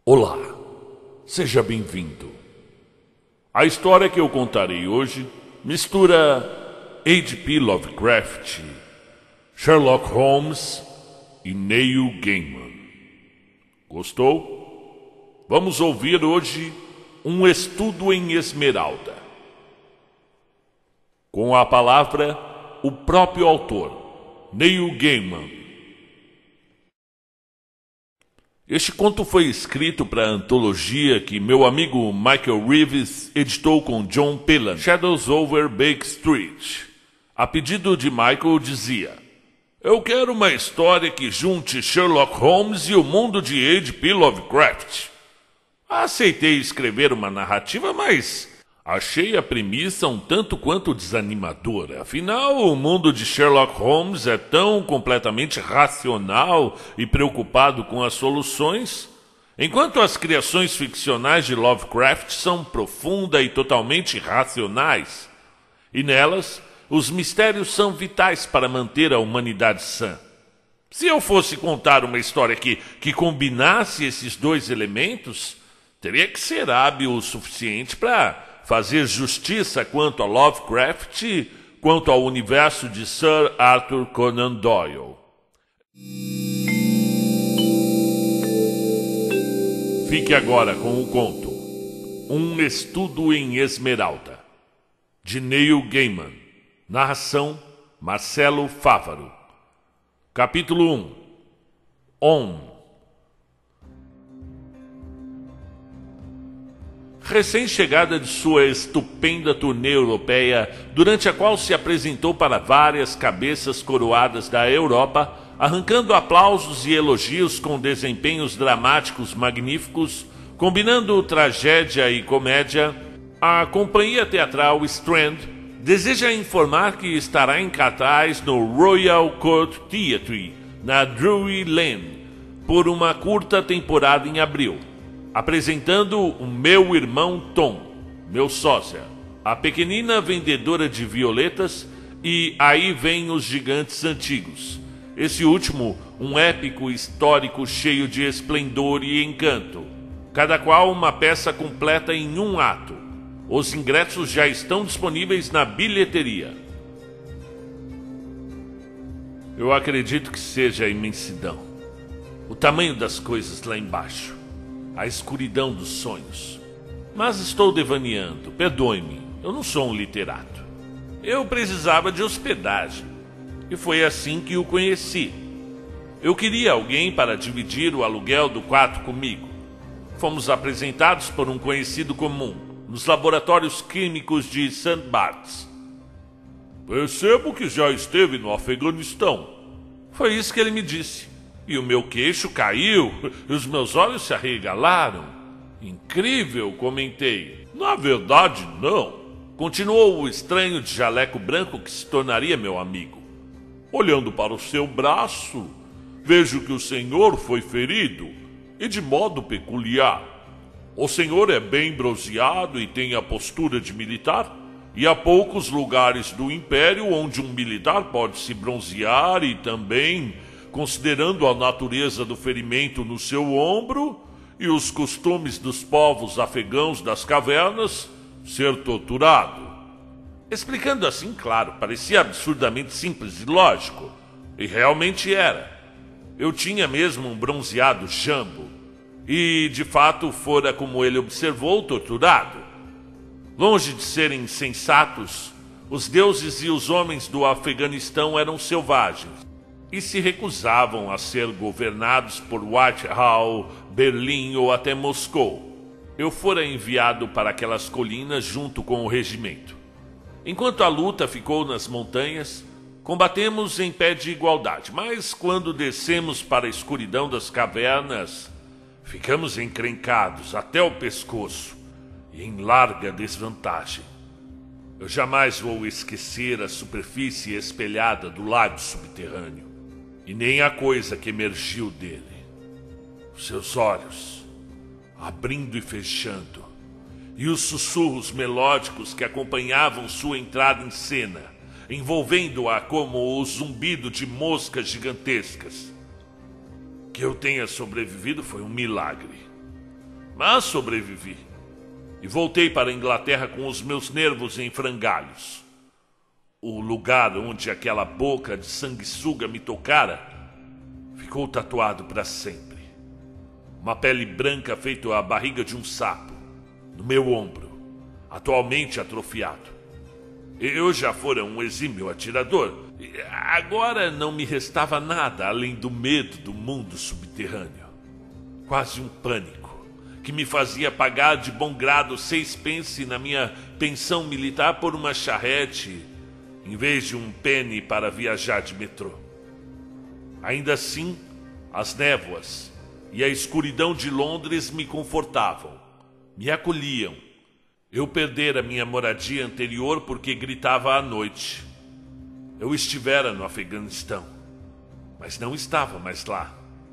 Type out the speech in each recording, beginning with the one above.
Olá, seja bem-vindo. A história que eu contarei hoje mistura H.P. Lovecraft, Sherlock Holmes e Neil Gaiman. Gostou? Vamos ouvir hoje um estudo em Esmeralda. Com a palavra, o próprio autor, Neil Gaiman. Este conto foi escrito para a antologia que meu amigo Michael Reeves editou com John Phelan, Shadows over Baker Street. A pedido de Michael dizia: eu quero uma história que junte Sherlock Holmes e o mundo de H.P. Lovecraft. Aceitei escrever uma narrativa, mas achei a premissa um tanto quanto desanimadora. Afinal, o mundo de Sherlock Holmes é tão completamente racional e preocupado com as soluções, enquanto as criações ficcionais de Lovecraft são profundas e totalmente irracionais. E nelas, os mistérios são vitais para manter a humanidade sã. Se eu fosse contar uma história que combinasse esses dois elementos, teria que ser hábil o suficiente para fazer justiça quanto a Lovecraft quanto ao universo de Sir Arthur Conan Doyle. Fique agora com o conto Um Estudo em Esmeralda, de Neil Gaiman. Narração Marcelo Fávaro. Capítulo 1. On. Recém-chegada de sua estupenda turnê europeia, durante a qual se apresentou para várias cabeças coroadas da Europa, arrancando aplausos e elogios com desempenhos dramáticos magníficos, combinando tragédia e comédia, a companhia teatral Strand deseja informar que estará em cartaz no Royal Court Theatre, na Drury Lane, por uma curta temporada em abril, apresentando o meu irmão Tom, meu sósia, a pequenina vendedora de violetas e Aí Vem os Gigantes Antigos. Esse último, um épico histórico cheio de esplendor e encanto, cada qual uma peça completa em um ato. Os ingressos já estão disponíveis na bilheteria. Eu acredito que seja a imensidão, o tamanho das coisas lá embaixo, a escuridão dos sonhos. Mas estou devaneando, perdoe-me, eu não sou um literato. Eu precisava de hospedagem, e foi assim que o conheci. Eu queria alguém para dividir o aluguel do quarto comigo. Fomos apresentados por um conhecido comum, nos laboratórios químicos de St. Bart's. Percebo que já esteve no Afeganistão. Foi isso que ele me disse. E o meu queixo caiu, e os meus olhos se arregalaram. Incrível, comentei. Na verdade, não. Continuou o estranho de jaleco branco que se tornaria meu amigo. Olhando para o seu braço, vejo que o senhor foi ferido, e de modo peculiar. O senhor é bem bronzeado e tem a postura de militar, e há poucos lugares do Império onde um militar pode se bronzear e também, considerando a natureza do ferimento no seu ombro e os costumes dos povos afegãos das cavernas, ser torturado. Explicando assim, claro, parecia absurdamente simples e lógico, e realmente era. Eu tinha mesmo um bronzeado jambo, e de fato fora, como ele observou, torturado. Longe de serem sensatos, os deuses e os homens do Afeganistão eram selvagens e se recusavam a ser governados por Whitehall, Berlim ou até Moscou. Eu fora enviado para aquelas colinas junto com o regimento. Enquanto a luta ficou nas montanhas, combatemos em pé de igualdade, mas quando descemos para a escuridão das cavernas, ficamos encrencados até o pescoço e em larga desvantagem. Eu jamais vou esquecer a superfície espelhada do lago subterrâneo e nem a coisa que emergiu dele. Os seus olhos, abrindo e fechando, e os sussurros melódicos que acompanhavam sua entrada em cena, envolvendo-a como o zumbido de moscas gigantescas. Que eu tenha sobrevivido foi um milagre. Mas sobrevivi. E voltei para a Inglaterra com os meus nervos em frangalhos. O lugar onde aquela boca de sanguessuga me tocara ficou tatuado para sempre. Uma pele branca feita a barriga de um sapo, no meu ombro, atualmente atrofiado. Eu já fora um exímio atirador, e agora não me restava nada além do medo do mundo subterrâneo. Quase um pânico, que me fazia pagar de bom grado 6 pence na minha pensão militar por uma charrete, em vez de um penny para viajar de metrô. Ainda assim, as névoas e a escuridão de Londres me confortavam, me acolhiam. Eu perdera minha moradia anterior porque gritava à noite. Eu estivera no Afeganistão, mas não estava mais lá.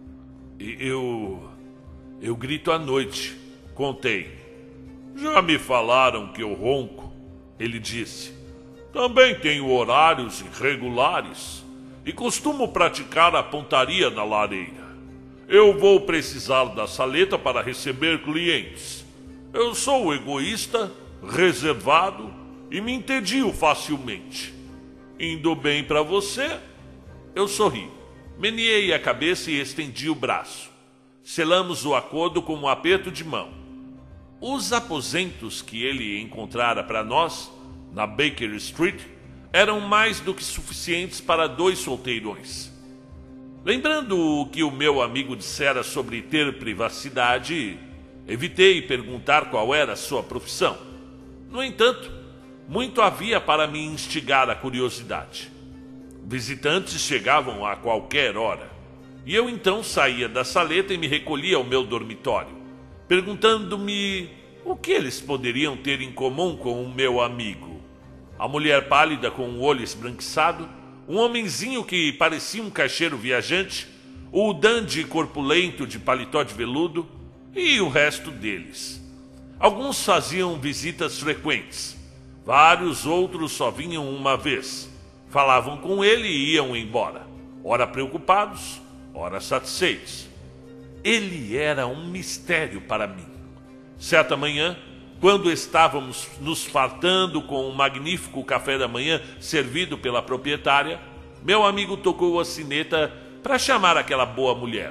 Eu grito à noite, contei. Já me falaram que eu ronco, ele disse. Também tenho horários irregulares e costumo praticar a pontaria na lareira. Eu vou precisar da saleta para receber clientes. Eu sou egoísta, reservado e me entedio facilmente. Indo bem para você? Eu sorri, meneei a cabeça e estendi o braço. Selamos o acordo com um aperto de mão. Os aposentos que ele encontrara para nós, na Baker Street, eram mais do que suficientes para 2 solteirões. Lembrando o que o meu amigo dissera sobre ter privacidade, evitei perguntar qual era a sua profissão. No entanto, muito havia para me instigar a curiosidade. Visitantes chegavam a qualquer hora, e eu então saía da saleta e me recolhia ao meu dormitório, perguntando-me o que eles poderiam ter em comum com o meu amigo. A mulher pálida com o olho esbranquiçado, um homenzinho que parecia um caixeiro viajante, o dandy corpulento de paletó de veludo e o resto deles. Alguns faziam visitas frequentes, vários outros só vinham uma vez, falavam com ele e iam embora, ora preocupados, ora satisfeitos. Ele era um mistério para mim. Certa manhã, quando estávamos nos fartando com um magnífico café da manhã servido pela proprietária, meu amigo tocou a sineta para chamar aquela boa mulher.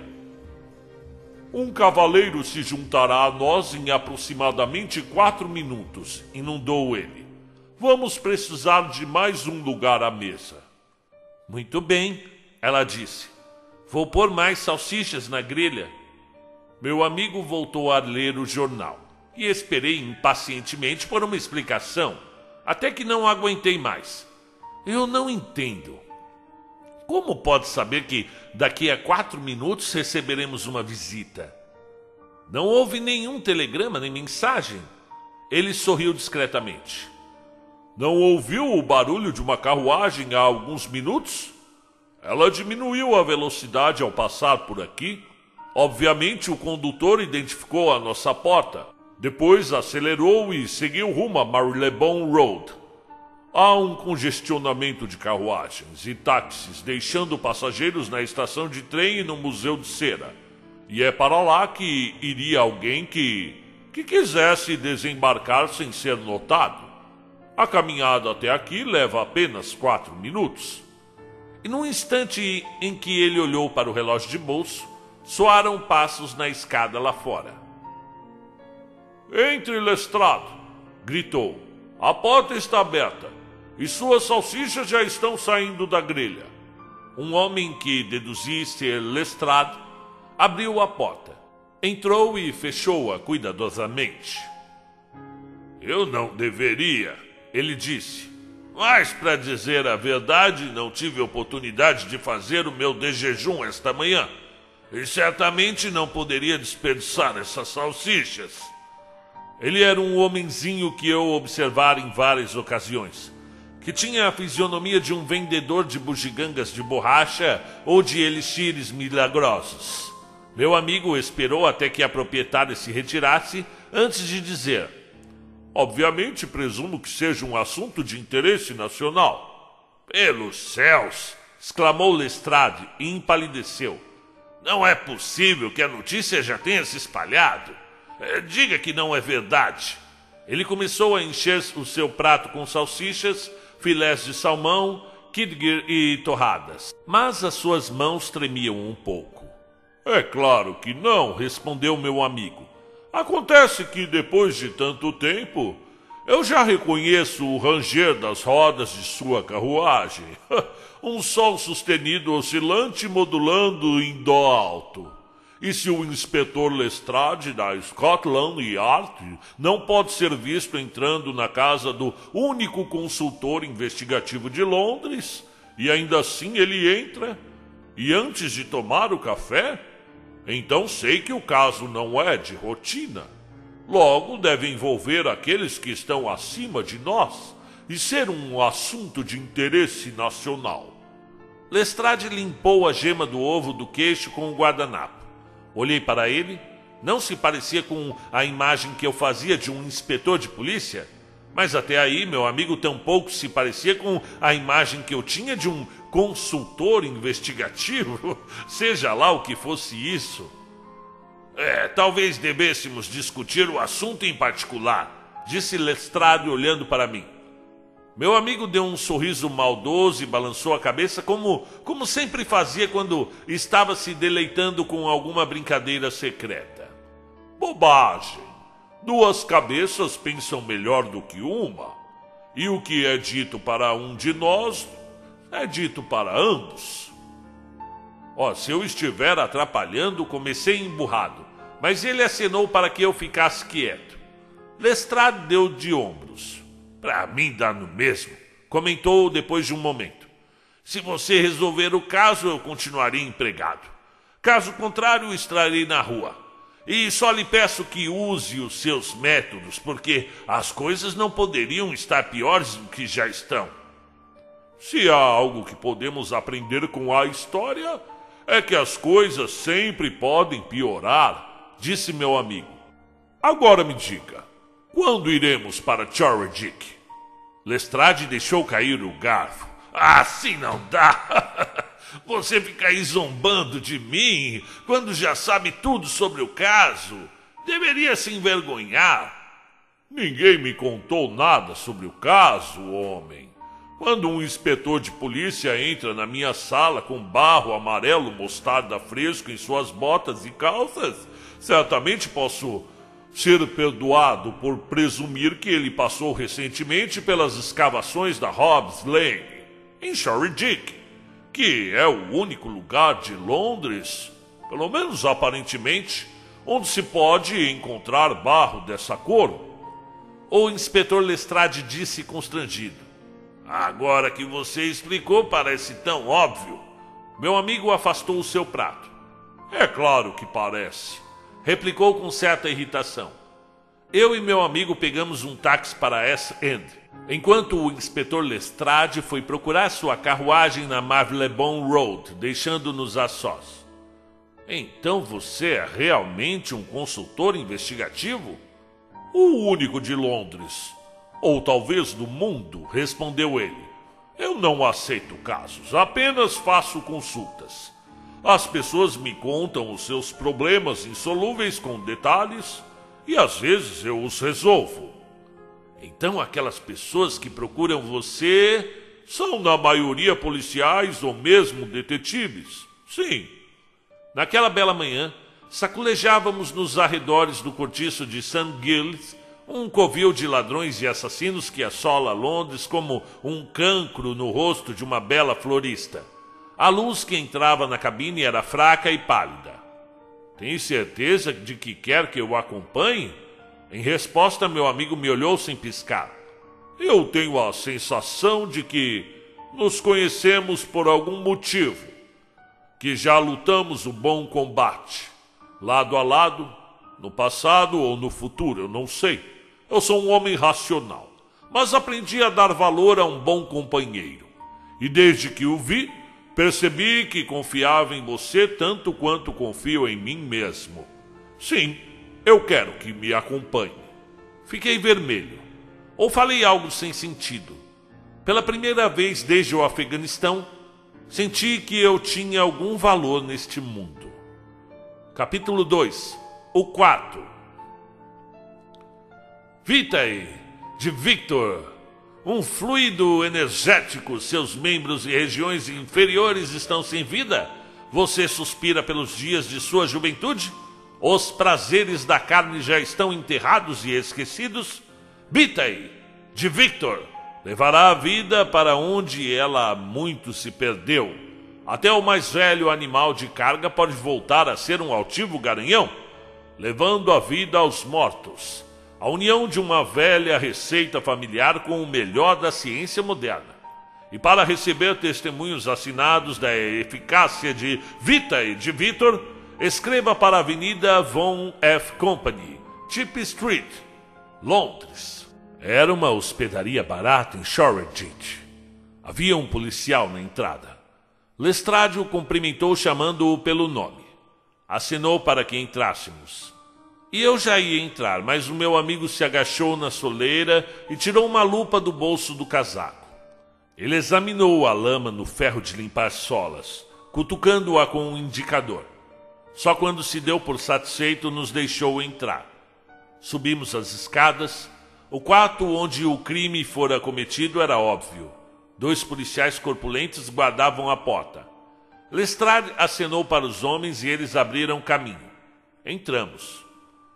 Um cavaleiro se juntará a nós em aproximadamente 4 minutos, inundou ele. Vamos precisar de mais um lugar à mesa. Muito bem, ela disse. Vou pôr mais salsichas na grelha. Meu amigo voltou a ler o jornal. E esperei impacientemente por uma explicação, até que não aguentei mais. Eu não entendo. Como pode saber que daqui a 4 minutos receberemos uma visita? Não houve nenhum telegrama nem mensagem. Ele sorriu discretamente. Não ouviu o barulho de uma carruagem há alguns minutos? Ela diminuiu a velocidade ao passar por aqui. Obviamente o condutor identificou a nossa porta. Depois acelerou e seguiu rumo a Marylebone Road. Há um congestionamento de carruagens e táxis deixando passageiros na estação de trem e no Museu de Cera. E é para lá que iria alguém que quisesse desembarcar sem ser notado. A caminhada até aqui leva apenas 4 minutos. E num instante em que ele olhou para o relógio de bolso, soaram passos na escada lá fora. Entre, Lestrade, gritou. A porta está aberta e suas salsichas já estão saindo da grelha. Um homem que deduzia ser Lestrade abriu a porta, entrou e fechou-a cuidadosamente. Eu não deveria, ele disse, mas para dizer a verdade não tive oportunidade de fazer o meu de jejum esta manhã e certamente não poderia desperdiçar essas salsichas. Ele era um homenzinho que eu observara em várias ocasiões, que tinha a fisionomia de um vendedor de bugigangas de borracha ou de elixires milagrosos. Meu amigo esperou até que a proprietária se retirasse antes de dizer: obviamente presumo que seja um assunto de interesse nacional. Pelos céus! Exclamou Lestrade e empalideceu. Não é possível que a notícia já tenha se espalhado. Diga que não é verdade. Ele começou a encher o seu prato com salsichas, filés de salmão, kidgir e torradas. Mas as suas mãos tremiam um pouco. É claro que não, respondeu meu amigo. Acontece que depois de tanto tempo, eu já reconheço o ranger das rodas de sua carruagem. Um sol sustenido oscilante modulando em dó alto. E se o inspetor Lestrade da Scotland Yard não pode ser visto entrando na casa do único consultor investigativo de Londres, e ainda assim ele entra, e antes de tomar o café, então sei que o caso não é de rotina. Logo deve envolver aqueles que estão acima de nós e ser um assunto de interesse nacional. Lestrade limpou a gema do ovo do queixo com o guardanapo. Olhei para ele, não se parecia com a imagem que eu fazia de um inspetor de polícia, mas até aí meu amigo tampouco se parecia com a imagem que eu tinha de um consultor investigativo, seja lá o que fosse isso. Talvez devêssemos discutir o assunto em particular, disse Lestrade olhando para mim. Meu amigo deu um sorriso maldoso e balançou a cabeça como sempre fazia quando estava se deleitando com alguma brincadeira secreta. Bobagem! 2 cabeças pensam melhor do que uma. E o que é dito para um de nós é dito para ambos. Se eu estiver atrapalhando, comecei emburrado, mas ele acenou para que eu ficasse quieto. Lestrade deu de ombros. Para mim dá no mesmo, comentou depois de um momento. Se você resolver o caso, eu continuarei empregado. Caso contrário, estarei na rua. E só lhe peço que use os seus métodos, porque as coisas não poderiam estar piores do que já estão. Se há algo que podemos aprender com a história, é que as coisas sempre podem piorar, disse meu amigo. Agora me diga, quando iremos para Chorleywood? Lestrade deixou cair o garfo. Assim não dá. Você fica aí zombando de mim quando já sabe tudo sobre o caso. Deveria se envergonhar. Ninguém me contou nada sobre o caso, homem. Quando um inspetor de polícia entra na minha sala com barro amarelo mostarda fresco em suas botas e calças, certamente posso ser perdoado por presumir que ele passou recentemente pelas escavações da Hobbs Lane, em Shoreditch, que é o único lugar de Londres, pelo menos aparentemente, onde se pode encontrar barro dessa cor. O inspetor Lestrade disse constrangido. Agora que você explicou, parece tão óbvio. Meu amigo afastou o seu prato. É claro que parece, replicou com certa irritação. Eu e meu amigo pegamos um táxi para West End, enquanto o inspetor Lestrade foi procurar sua carruagem na Marylebone Road, deixando-nos a sós. Então você é realmente um consultor investigativo? O único de Londres, ou talvez do mundo, respondeu ele. Eu não aceito casos, apenas faço consultas. As pessoas me contam os seus problemas insolúveis com detalhes e às vezes eu os resolvo. Então aquelas pessoas que procuram você são na maioria policiais ou mesmo detetives? Sim. Naquela bela manhã, sacolejávamos nos arredores do cortiço de St. Giles, um covil de ladrões e assassinos que assola Londres como um cancro no rosto de uma bela florista. A luz que entrava na cabine era fraca e pálida. Tem certeza de que quer que eu o acompanhe? Em resposta, meu amigo me olhou sem piscar. Eu tenho a sensação de que nos conhecemos por algum motivo, que já lutamos o bom combate, lado a lado, no passado ou no futuro, eu não sei. Eu sou um homem racional, mas aprendi a dar valor a um bom companheiro. E desde que o vi, percebi que confiava em você tanto quanto confio em mim mesmo. Sim, eu quero que me acompanhe. Fiquei vermelho. Ou falei algo sem sentido. Pela primeira vez desde o Afeganistão, senti que eu tinha algum valor neste mundo. Capítulo 2. O quarto. Vitae, de Victor. Um fluido energético, seus membros e regiões inferiores estão sem vida? Você suspira pelos dias de sua juventude? Os prazeres da carne já estão enterrados e esquecidos? Vitae, de Victor, levará a vida para onde ela muito se perdeu. Até o mais velho animal de carga pode voltar a ser um altivo garanhão, levando a vida aos mortos. A união de uma velha receita familiar com o melhor da ciência moderna. E para receber testemunhos assinados da eficácia de Vitae de Victor, escreva para a Avenida Von F. Company, Chip Street, Londres. Era uma hospedaria barata em Shoreditch. Havia um policial na entrada. Lestrade o cumprimentou chamando-o pelo nome. Acenou para que entrássemos. E eu já ia entrar, mas o meu amigo se agachou na soleira e tirou uma lupa do bolso do casaco. Ele examinou a lama no ferro de limpar solas, cutucando-a com um indicador. Só quando se deu por satisfeito nos deixou entrar. Subimos as escadas. O quarto onde o crime fora cometido era óbvio. 2 policiais corpulentos guardavam a porta. Lestrade acenou para os homens e eles abriram caminho. Entramos.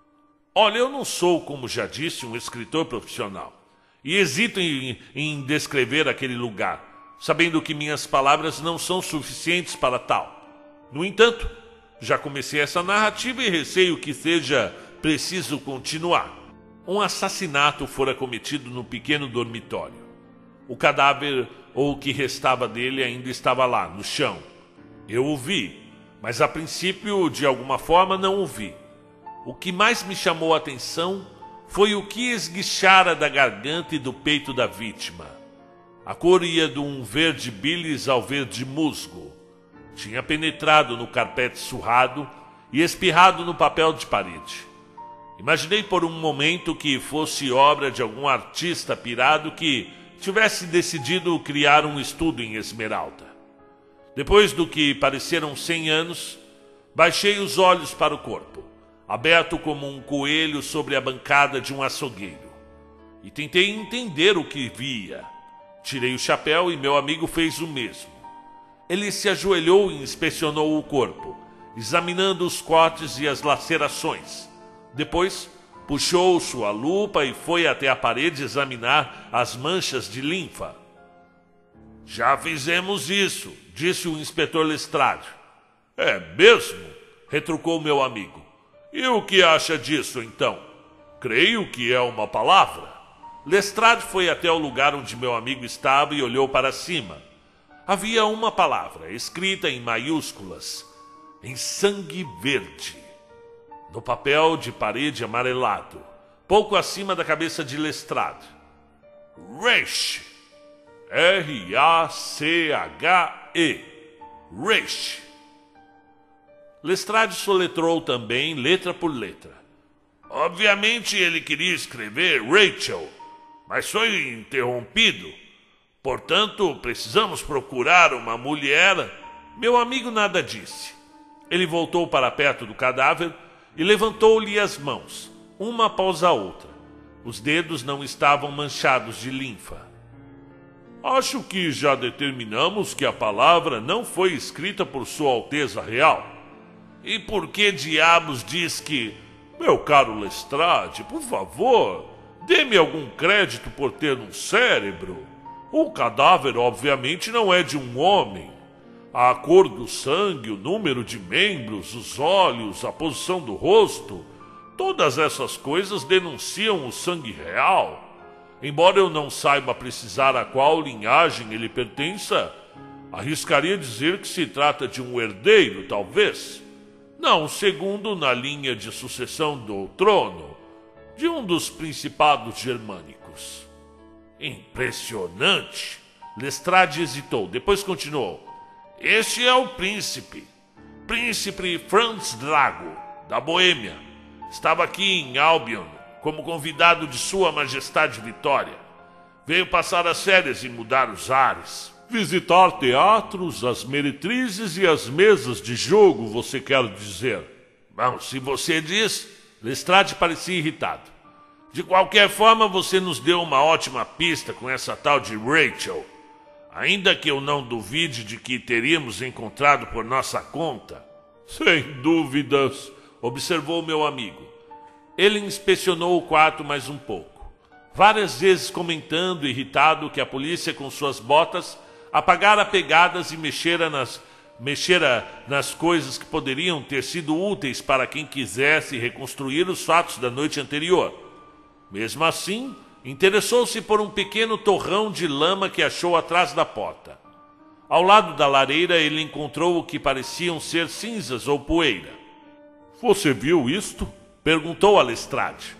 Olha, eu não sou, como já disse, um escritor profissional. E hesito em descrever aquele lugar, sabendo que minhas palavras não são suficientes para tal. No entanto, já comecei essa narrativa e receio que seja preciso continuar. Um assassinato fora cometido no pequeno dormitório. O cadáver, ou o que restava dele, ainda estava lá, no chão. Eu o vi, mas a princípio, de alguma forma, não o vi. O que mais me chamou a atenção foi o que esguichara da garganta e do peito da vítima. A cor ia de um verde bilis ao verde musgo. Tinha penetrado no carpete surrado e espirrado no papel de parede. Imaginei por um momento que fosse obra de algum artista pirado que tivesse decidido criar um estudo em esmeralda. Depois do que pareceram 100 anos, baixei os olhos para o corpo, aberto como um coelho sobre a bancada de um açougueiro, e tentei entender o que via. Tirei o chapéu e meu amigo fez o mesmo. Ele se ajoelhou e inspecionou o corpo, examinando os cortes e as lacerações. Depois, puxou sua lupa e foi até a parede examinar as manchas de linfa. Já fizemos isso, disse o inspetor Lestrade. É mesmo? Retrucou meu amigo. E o que acha disso, então? Creio que é uma palavra. Lestrade foi até o lugar onde meu amigo estava e olhou para cima. Havia uma palavra, escrita em maiúsculas, em sangue verde, no papel de parede amarelado, pouco acima da cabeça de Lestrade. Rache. R-A-C-H-E. Rache. Lestrade soletrou também, letra por letra. Obviamente ele queria escrever Rachel, mas foi interrompido. Portanto, precisamos procurar uma mulher. Meu amigo nada disse. Ele voltou para perto do cadáver e levantou-lhe as mãos, uma após a outra. Os dedos não estavam manchados de linfa. Acho que já determinamos que a palavra não foi escrita por Sua Alteza Real. E por que diabos diz que... Meu caro Lestrade, por favor, dê-me algum crédito por ter um cérebro. O cadáver, obviamente, não é de um homem. A cor do sangue, o número de membros, os olhos, a posição do rosto, todas essas coisas denunciam o sangue real. Embora eu não saiba precisar a qual linhagem ele pertença, arriscaria dizer que se trata de um herdeiro, talvez. Não, segundo na linha de sucessão do trono, de um dos principados germânicos. Impressionante! Lestrade hesitou, depois continuou. Este é o príncipe Franz Drago, da Boêmia. Estava aqui em Albion, como convidado de Sua Majestade Vitória. Veio passar as férias e mudar os ares. Visitar teatros, as meretrizes e as mesas de jogo, você quer dizer? Bom, se você diz... Lestrade parecia irritado. De qualquer forma, você nos deu uma ótima pista com essa tal de Rachel. Ainda que eu não duvide de que teríamos encontrado por nossa conta. Sem dúvidas, observou meu amigo. Ele inspecionou o quarto mais um pouco, várias vezes comentando, irritado, que a polícia com suas botas apagara pegadas e mexera nas coisas que poderiam ter sido úteis para quem quisesse reconstruir os fatos da noite anterior. Mesmo assim, interessou-se por um pequeno torrão de lama que achou atrás da porta. Ao lado da lareira, ele encontrou o que pareciam ser cinzas ou poeira. Você viu isto? Perguntou a Lestrade.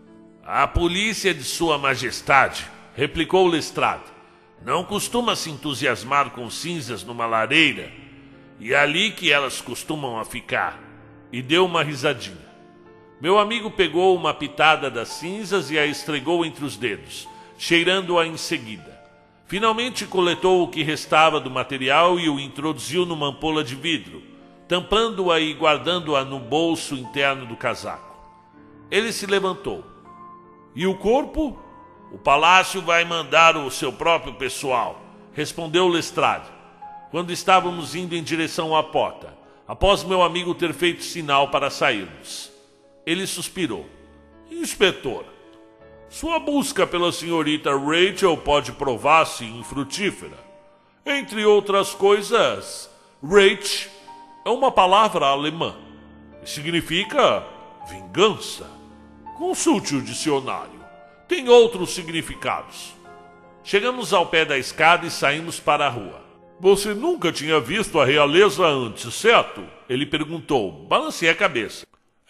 A polícia de Sua Majestade, replicou Lestrade, não costuma se entusiasmar com cinzas numa lareira, e é ali que elas costumam a ficar. E deu uma risadinha. Meu amigo pegou uma pitada das cinzas e a estregou entre os dedos, cheirando-a em seguida. Finalmente coletou o que restava do material e o introduziu numa ampola de vidro, tampando-a e guardando-a no bolso interno do casaco. Ele se levantou. E o corpo? O palácio vai mandar o seu próprio pessoal, respondeu Lestrade, quando estávamos indo em direção à porta, após meu amigo ter feito sinal para sairmos. Ele suspirou. Inspetor, sua busca pela senhorita Rachel pode provar-se infrutífera. Entre outras coisas, Rach é uma palavra alemã e significa vingança. Consulte o dicionário. Tem outros significados. Chegamos ao pé da escada e saímos para a rua. Você nunca tinha visto a realeza antes, certo? Ele perguntou. Balancei a cabeça.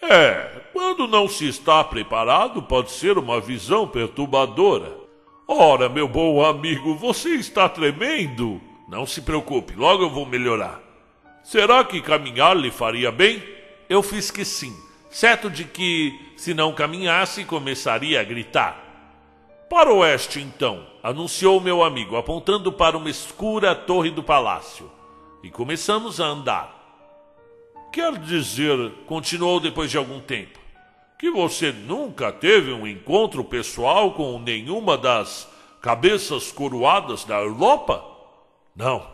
Quando não se está preparado, pode ser uma visão perturbadora. Ora, meu bom amigo, você está tremendo? Não se preocupe, logo eu vou melhorar. Será que caminhar lhe faria bem? Eu fiz que sim, certo de que, se não caminhasse, começaria a gritar. Para o oeste, então, anunciou meu amigo, apontando para uma escura torre do palácio. E começamos a andar. Quer dizer, continuou depois de algum tempo, que você nunca teve um encontro pessoal com nenhuma das cabeças coroadas da Europa? Não.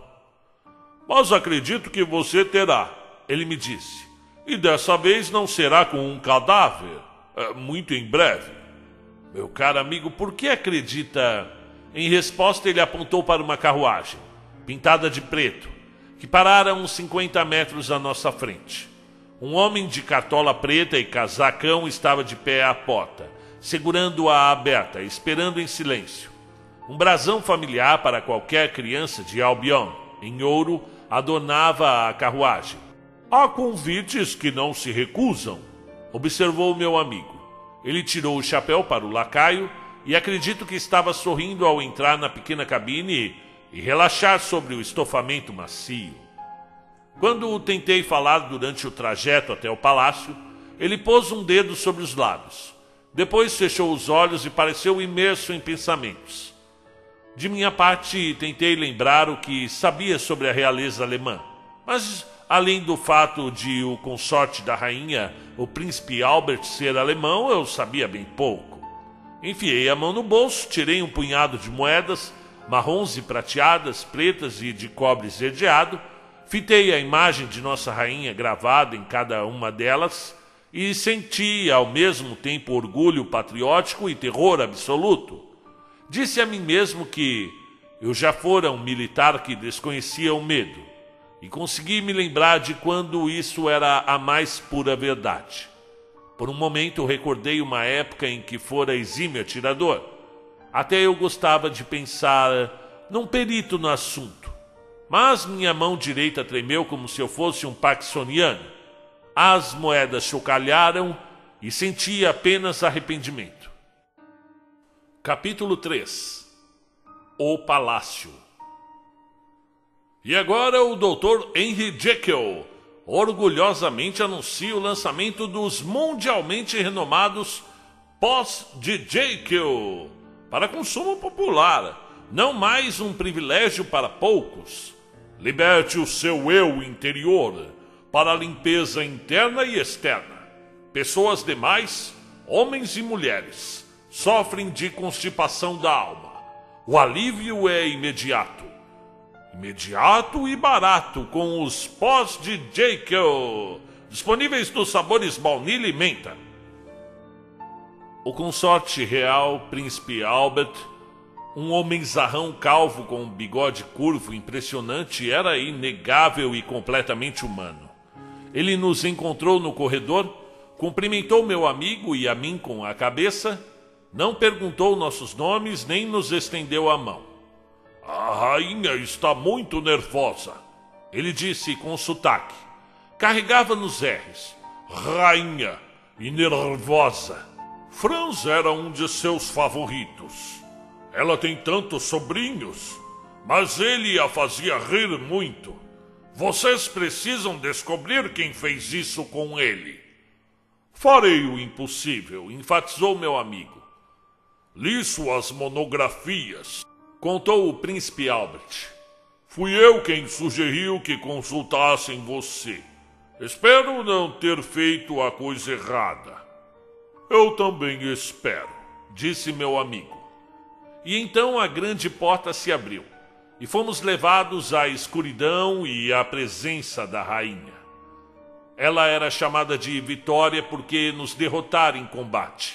Mas acredito que você terá, ele me disse. E dessa vez não será com um cadáver, muito em breve. Meu caro amigo, por que acredita? Em resposta, ele apontou para uma carruagem, pintada de preto, que parara uns 50 metros à nossa frente. Um homem de cartola preta e casacão estava de pé à porta, segurando-a aberta, esperando em silêncio. Um brasão familiar para qualquer criança de Albion, em ouro, adornava a carruagem. Há convites que não se recusam, observou meu amigo. Ele tirou o chapéu para o lacaio e acredito que estava sorrindo ao entrar na pequena cabine e relaxar sobre o estofamento macio. Quando tentei falar durante o trajeto até o palácio, ele pôs um dedo sobre os lábios. Depois fechou os olhos e pareceu imerso em pensamentos. De minha parte, tentei lembrar o que sabia sobre a realeza alemã, mas além do fato de o consorte da rainha, o príncipe Albert, ser alemão, eu sabia bem pouco. Enfiei a mão no bolso, tirei um punhado de moedas, marrons e prateadas, pretas e de cobre esverdeado, fitei a imagem de nossa rainha gravada em cada uma delas e senti ao mesmo tempo orgulho patriótico e terror absoluto. Disse a mim mesmo que eu já fora um militar que desconhecia o medo e consegui me lembrar de quando isso era a mais pura verdade. Por um momento recordei uma época em que fora exímio atirador. Até eu gostava de pensar num perito no assunto. Mas minha mão direita tremeu como se eu fosse um paxoniano. As moedas chocalharam e senti apenas arrependimento. Capítulo 3. O Palácio. E agora o Dr. Henry Jekyll orgulhosamente anuncia o lançamento dos mundialmente renomados pós de Jekyll para consumo popular, não mais um privilégio para poucos. Liberte o seu eu interior para a limpeza interna e externa. Pessoas demais, homens e mulheres, sofrem de constipação da alma. O alívio é imediato. Imediato e barato, com os pós de Jekyll, disponíveis nos sabores baunilha e menta. O consorte real, Príncipe Albert, um homenzarrão calvo com um bigode curvo impressionante, era inegável e completamente humano. Ele nos encontrou no corredor, cumprimentou meu amigo e a mim com a cabeça, não perguntou nossos nomes nem nos estendeu a mão. A rainha está muito nervosa, ele disse com sotaque. Carregava nos R's. Rainha e nervosa. Franz era um de seus favoritos. Ela tem tantos sobrinhos, mas ele a fazia rir muito. Vocês precisam descobrir quem fez isso com ele. Farei o impossível, enfatizou meu amigo. Li suas monografias, contou o príncipe Albert. Fui eu quem sugeriu que consultassem você. Espero não ter feito a coisa errada. Eu também espero, disse meu amigo. E então a grande porta se abriu, e fomos levados à escuridão e à presença da rainha. Ela era chamada de Vitória porque nos derrotara em combate.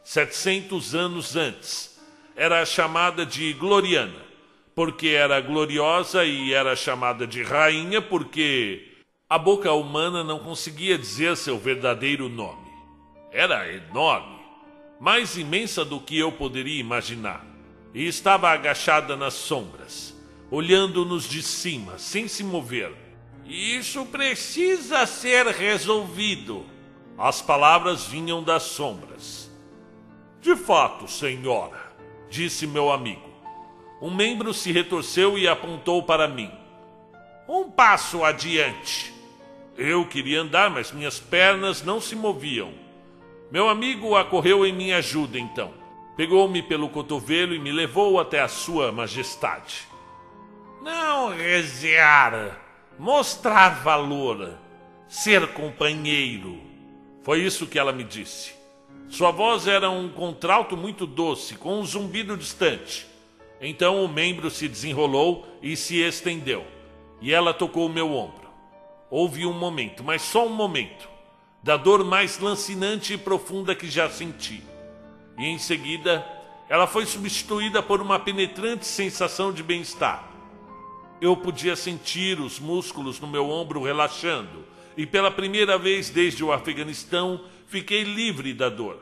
700 anos antes, era chamada de Gloriana, porque era gloriosa, e era chamada de rainha porque a boca humana não conseguia dizer seu verdadeiro nome. Era enorme, mais imensa do que eu poderia imaginar, e estava agachada nas sombras, olhando-nos de cima, sem se mover. Isso precisa ser resolvido. As palavras vinham das sombras. De fato, senhora, disse meu amigo. Um membro se retorceu e apontou para mim. Um passo adiante. Eu queria andar, mas minhas pernas não se moviam. Meu amigo acorreu em minha ajuda, então. Pegou-me pelo cotovelo e me levou até a sua majestade. Não rezear, mostrar valor, ser companheiro. Foi isso que ela me disse. Sua voz era um contralto muito doce, com um zumbido distante. Então o membro se desenrolou e se estendeu, e ela tocou meu ombro. Houve um momento, mas só um momento, da dor mais lancinante e profunda que já senti. E em seguida, ela foi substituída por uma penetrante sensação de bem-estar. Eu podia sentir os músculos no meu ombro relaxando, e pela primeira vez desde o Afeganistão, fiquei livre da dor.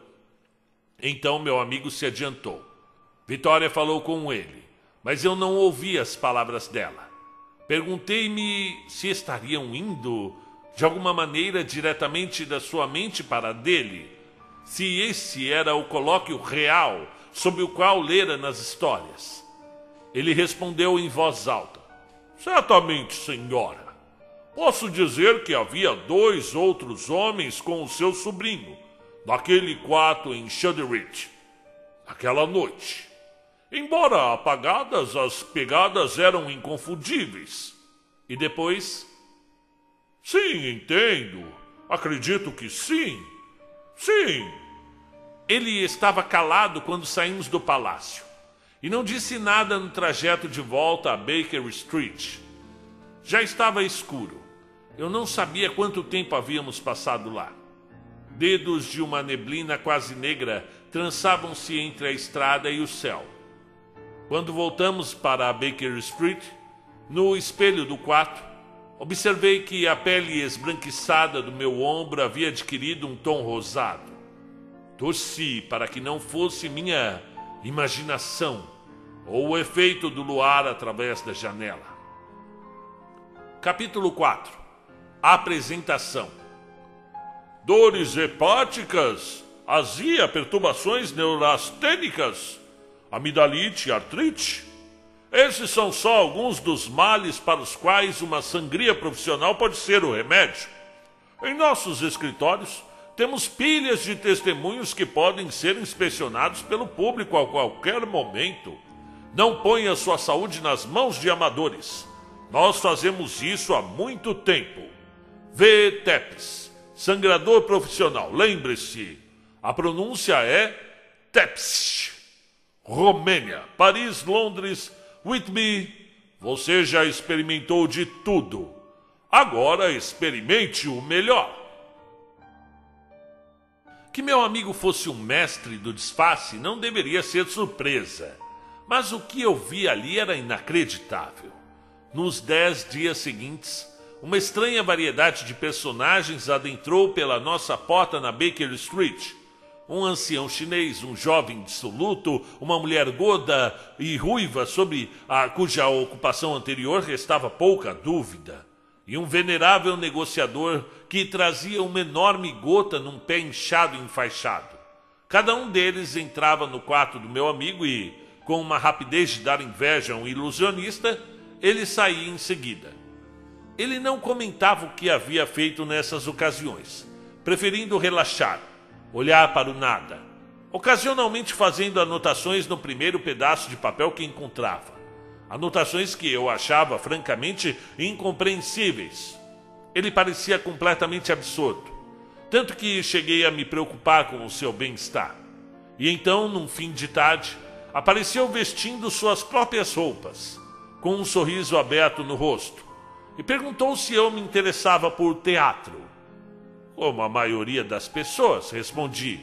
Então meu amigo se adiantou. Vitória falou com ele, mas eu não ouvi as palavras dela. Perguntei-me se estariam indo, de alguma maneira, diretamente da sua mente para a dele, se esse era o colóquio real sobre o qual lera nas histórias. Ele respondeu em voz alta. Certamente, senhora. Posso dizer que havia 2 outros homens com o seu sobrinho, naquele quarto em Shudderidge, naquela noite. Embora apagadas, as pegadas eram inconfundíveis. E depois? Sim, entendo. Acredito que sim. Sim. Ele estava calado quando saímos do palácio e não disse nada no trajeto de volta a Baker Street. Já estava escuro. Eu não sabia quanto tempo havíamos passado lá. Dedos de uma neblina quase negra trançavam-se entre a estrada e o céu. Quando voltamos para a Baker Street, no espelho do quarto, observei que a pele esbranquiçada do meu ombro havia adquirido um tom rosado. Torci para que não fosse minha imaginação ou o efeito do luar através da janela. Capítulo 4. Apresentação. Dores hepáticas, azia, perturbações neurastênicas, amidalite, artrite. Esses são só alguns dos males para os quais uma sangria profissional pode ser o remédio. Em nossos escritórios, temos pilhas de testemunhos que podem ser inspecionados pelo público a qualquer momento. Não ponha sua saúde nas mãos de amadores. Nós fazemos isso há muito tempo. V. Tepes, sangrador profissional. Lembre-se, a pronúncia é Tepes, Romênia, Paris, Londres, Whitby. Você já experimentou de tudo. Agora experimente o melhor. Que meu amigo fosse um mestre do disfarce não deveria ser surpresa. Mas o que eu vi ali era inacreditável. Nos 10 dias seguintes, uma estranha variedade de personagens adentrou pela nossa porta na Baker Street. Um ancião chinês, um jovem dissoluto, uma mulher gorda e ruiva sobre cuja ocupação anterior restava pouca dúvida, e um venerável negociador que trazia uma enorme gota num pé inchado e enfaixado. Cada um deles entrava no quarto do meu amigo e, com uma rapidez de dar inveja a um ilusionista, ele saía em seguida. Ele não comentava o que havia feito nessas ocasiões, preferindo relaxar, olhar para o nada, ocasionalmente fazendo anotações no primeiro pedaço de papel que encontrava. Anotações que eu achava francamente incompreensíveis. Ele parecia completamente absorto, tanto que cheguei a me preocupar com o seu bem-estar. E então, num fim de tarde, apareceu vestindo suas próprias roupas, com um sorriso aberto no rosto, e perguntou se eu me interessava por teatro. Como a maioria das pessoas, respondi.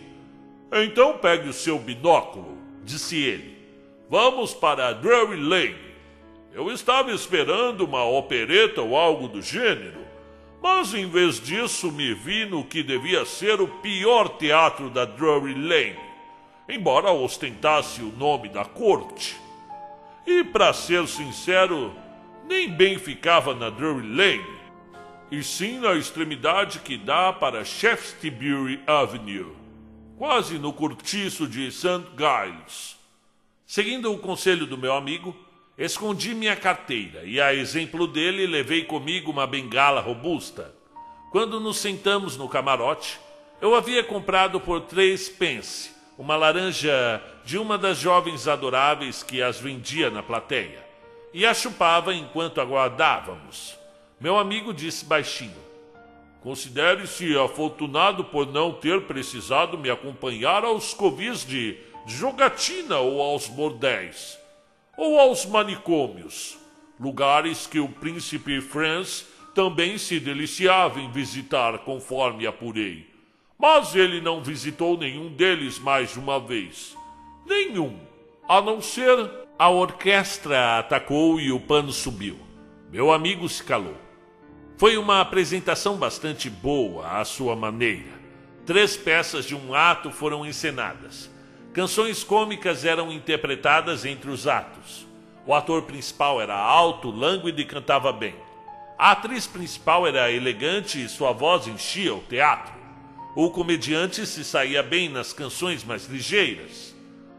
Então pegue o seu binóculo, disse ele. Vamos para Drury Lane. Eu estava esperando uma opereta ou algo do gênero, mas em vez disso me vi no que devia ser o pior teatro da Drury Lane, embora ostentasse o nome da corte. E, para ser sincero, nem bem ficava na Drury Lane, e sim na extremidade que dá para Shaftesbury Avenue, quase no cortiço de St. Giles. Seguindo o conselho do meu amigo, escondi minha carteira e, a exemplo dele, levei comigo uma bengala robusta. Quando nos sentamos no camarote, eu havia comprado por 3 pence uma laranja de uma das jovens adoráveis que as vendia na plateia, e a chupava enquanto aguardávamos. Meu amigo disse baixinho: considere-se afortunado por não ter precisado me acompanhar aos covis de jogatina ou aos bordéis, ou aos manicômios, lugares que o príncipe Franz também se deliciava em visitar, conforme apurei. Mas ele não visitou nenhum deles mais de uma vez. Nenhum, a não ser... A orquestra atacou e o pano subiu. Meu amigo se calou. Foi uma apresentação bastante boa, à sua maneira. 3 peças de um ato foram encenadas. Canções cômicas eram interpretadas entre os atos. O ator principal era alto, lânguido e cantava bem. A atriz principal era elegante e sua voz enchia o teatro. O comediante se saía bem nas canções mais ligeiras.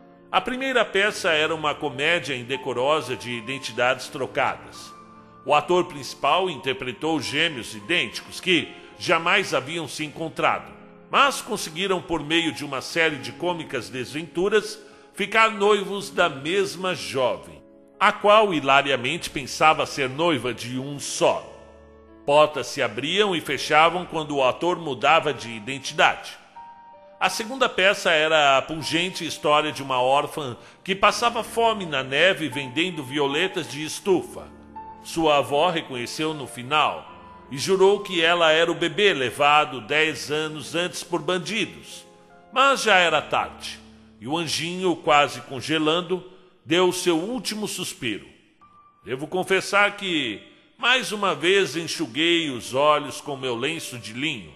A primeira peça era uma comédia indecorosa de identidades trocadas. O ator principal interpretou gêmeos idênticos que jamais haviam se encontrado, mas conseguiram, por meio de uma série de cômicas desventuras, ficar noivos da mesma jovem, a qual hilariamente pensava ser noiva de um só. Portas se abriam e fechavam quando o ator mudava de identidade. A segunda peça era a pungente história de uma órfã que passava fome na neve vendendo violetas de estufa. Sua avó reconheceu no final e jurou que ela era o bebê levado 10 anos antes por bandidos. Mas já era tarde, e o anjinho, quase congelando, deu seu último suspiro. Devo confessar que, mais uma vez, enxuguei os olhos com meu lenço de linho.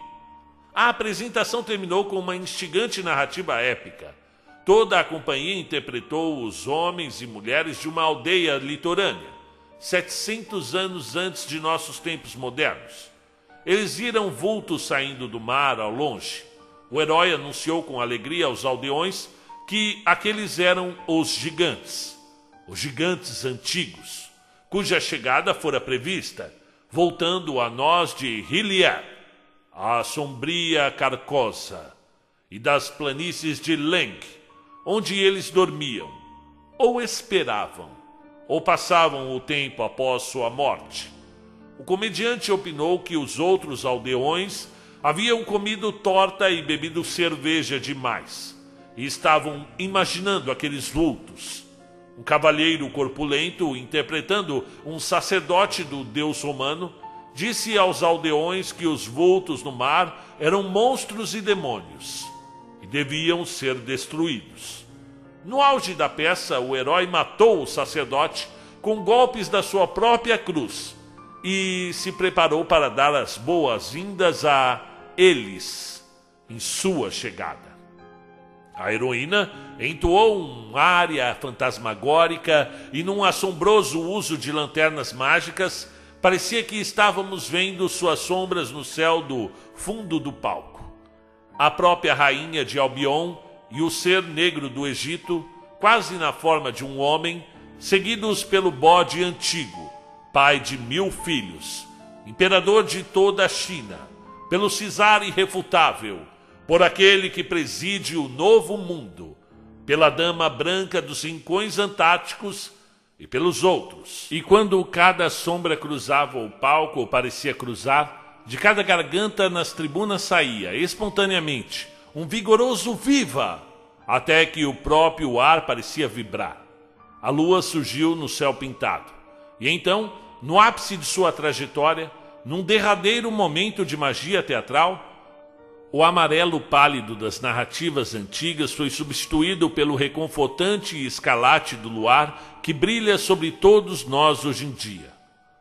A apresentação terminou com uma instigante narrativa épica. Toda a companhia interpretou os homens e mulheres de uma aldeia litorânea, 700 anos antes de nossos tempos modernos. Eles viram vultos saindo do mar ao longe. O herói anunciou com alegria aos aldeões que aqueles eram os gigantes antigos, cuja chegada fora prevista, voltando a nós de Hillier, a sombria Carcosa, e das planícies de Lenk, onde eles dormiam, ou esperavam, ou passavam o tempo após sua morte. O comediante opinou que os outros aldeões haviam comido torta e bebido cerveja demais, e estavam imaginando aqueles vultos. Um cavalheiro corpulento, interpretando um sacerdote do deus romano, disse aos aldeões que os vultos no mar eram monstros e demônios e deviam ser destruídos. No auge da peça, o herói matou o sacerdote com golpes da sua própria cruz e se preparou para dar as boas-vindas a eles em sua chegada. A heroína entoou uma área fantasmagórica e, num assombroso uso de lanternas mágicas, parecia que estávamos vendo suas sombras no céu do fundo do palco. A própria rainha de Albion e o ser negro do Egito, quase na forma de um homem, seguidos pelo bode antigo, pai de 1000 filhos, imperador de toda a China, pelo Cisar irrefutável, por aquele que preside o novo mundo, pela dama branca dos rincões antárticos e pelos outros. E quando cada sombra cruzava o palco ou parecia cruzar, de cada garganta nas tribunas saía, espontaneamente, um vigoroso viva, até que o próprio ar parecia vibrar. A lua surgiu no céu pintado. E então, no ápice de sua trajetória, num derradeiro momento de magia teatral, o amarelo pálido das narrativas antigas foi substituído pelo reconfortante escarlate do luar que brilha sobre todos nós hoje em dia.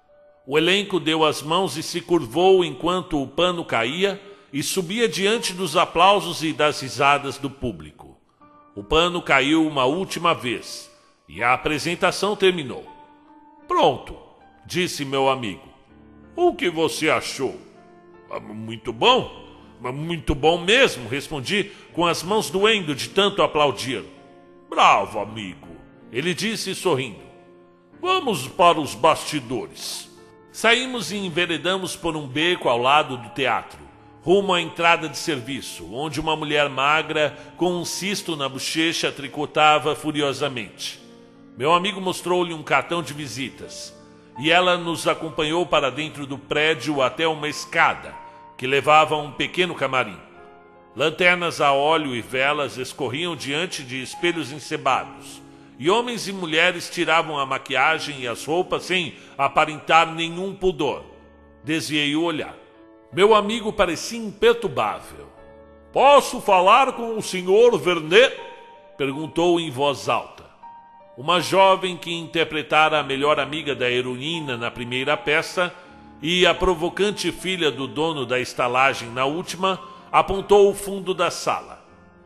O elenco deu as mãos e se curvou enquanto o pano caía e subia diante dos aplausos e das risadas do público. O pano caiu uma última vez e a apresentação terminou. "Pronto", disse meu amigo. "O que você achou?" Muito bom. "Muito bom mesmo", respondi com as mãos doendo de tanto aplaudir. "Bravo, amigo", ele disse sorrindo. "Vamos para os bastidores." Saímos e enveredamos por um beco ao lado do teatro, rumo à entrada de serviço, onde uma mulher magra com um cisto na bochecha tricotava furiosamente. Meu amigo mostrou-lhe um cartão de visitas, e ela nos acompanhou para dentro do prédio até uma escada que levava a um pequeno camarim. Lanternas a óleo e velas escorriam diante de espelhos encebados, e homens e mulheres tiravam a maquiagem e as roupas sem aparentar nenhum pudor. Desviei o olhar. Meu amigo parecia imperturbável. "Posso falar com o Sr. Vernet?" perguntou em voz alta. Uma jovem que interpretara a melhor amiga da heroína na primeira peça e a provocante filha do dono da estalagem na última, apontou o fundo da sala.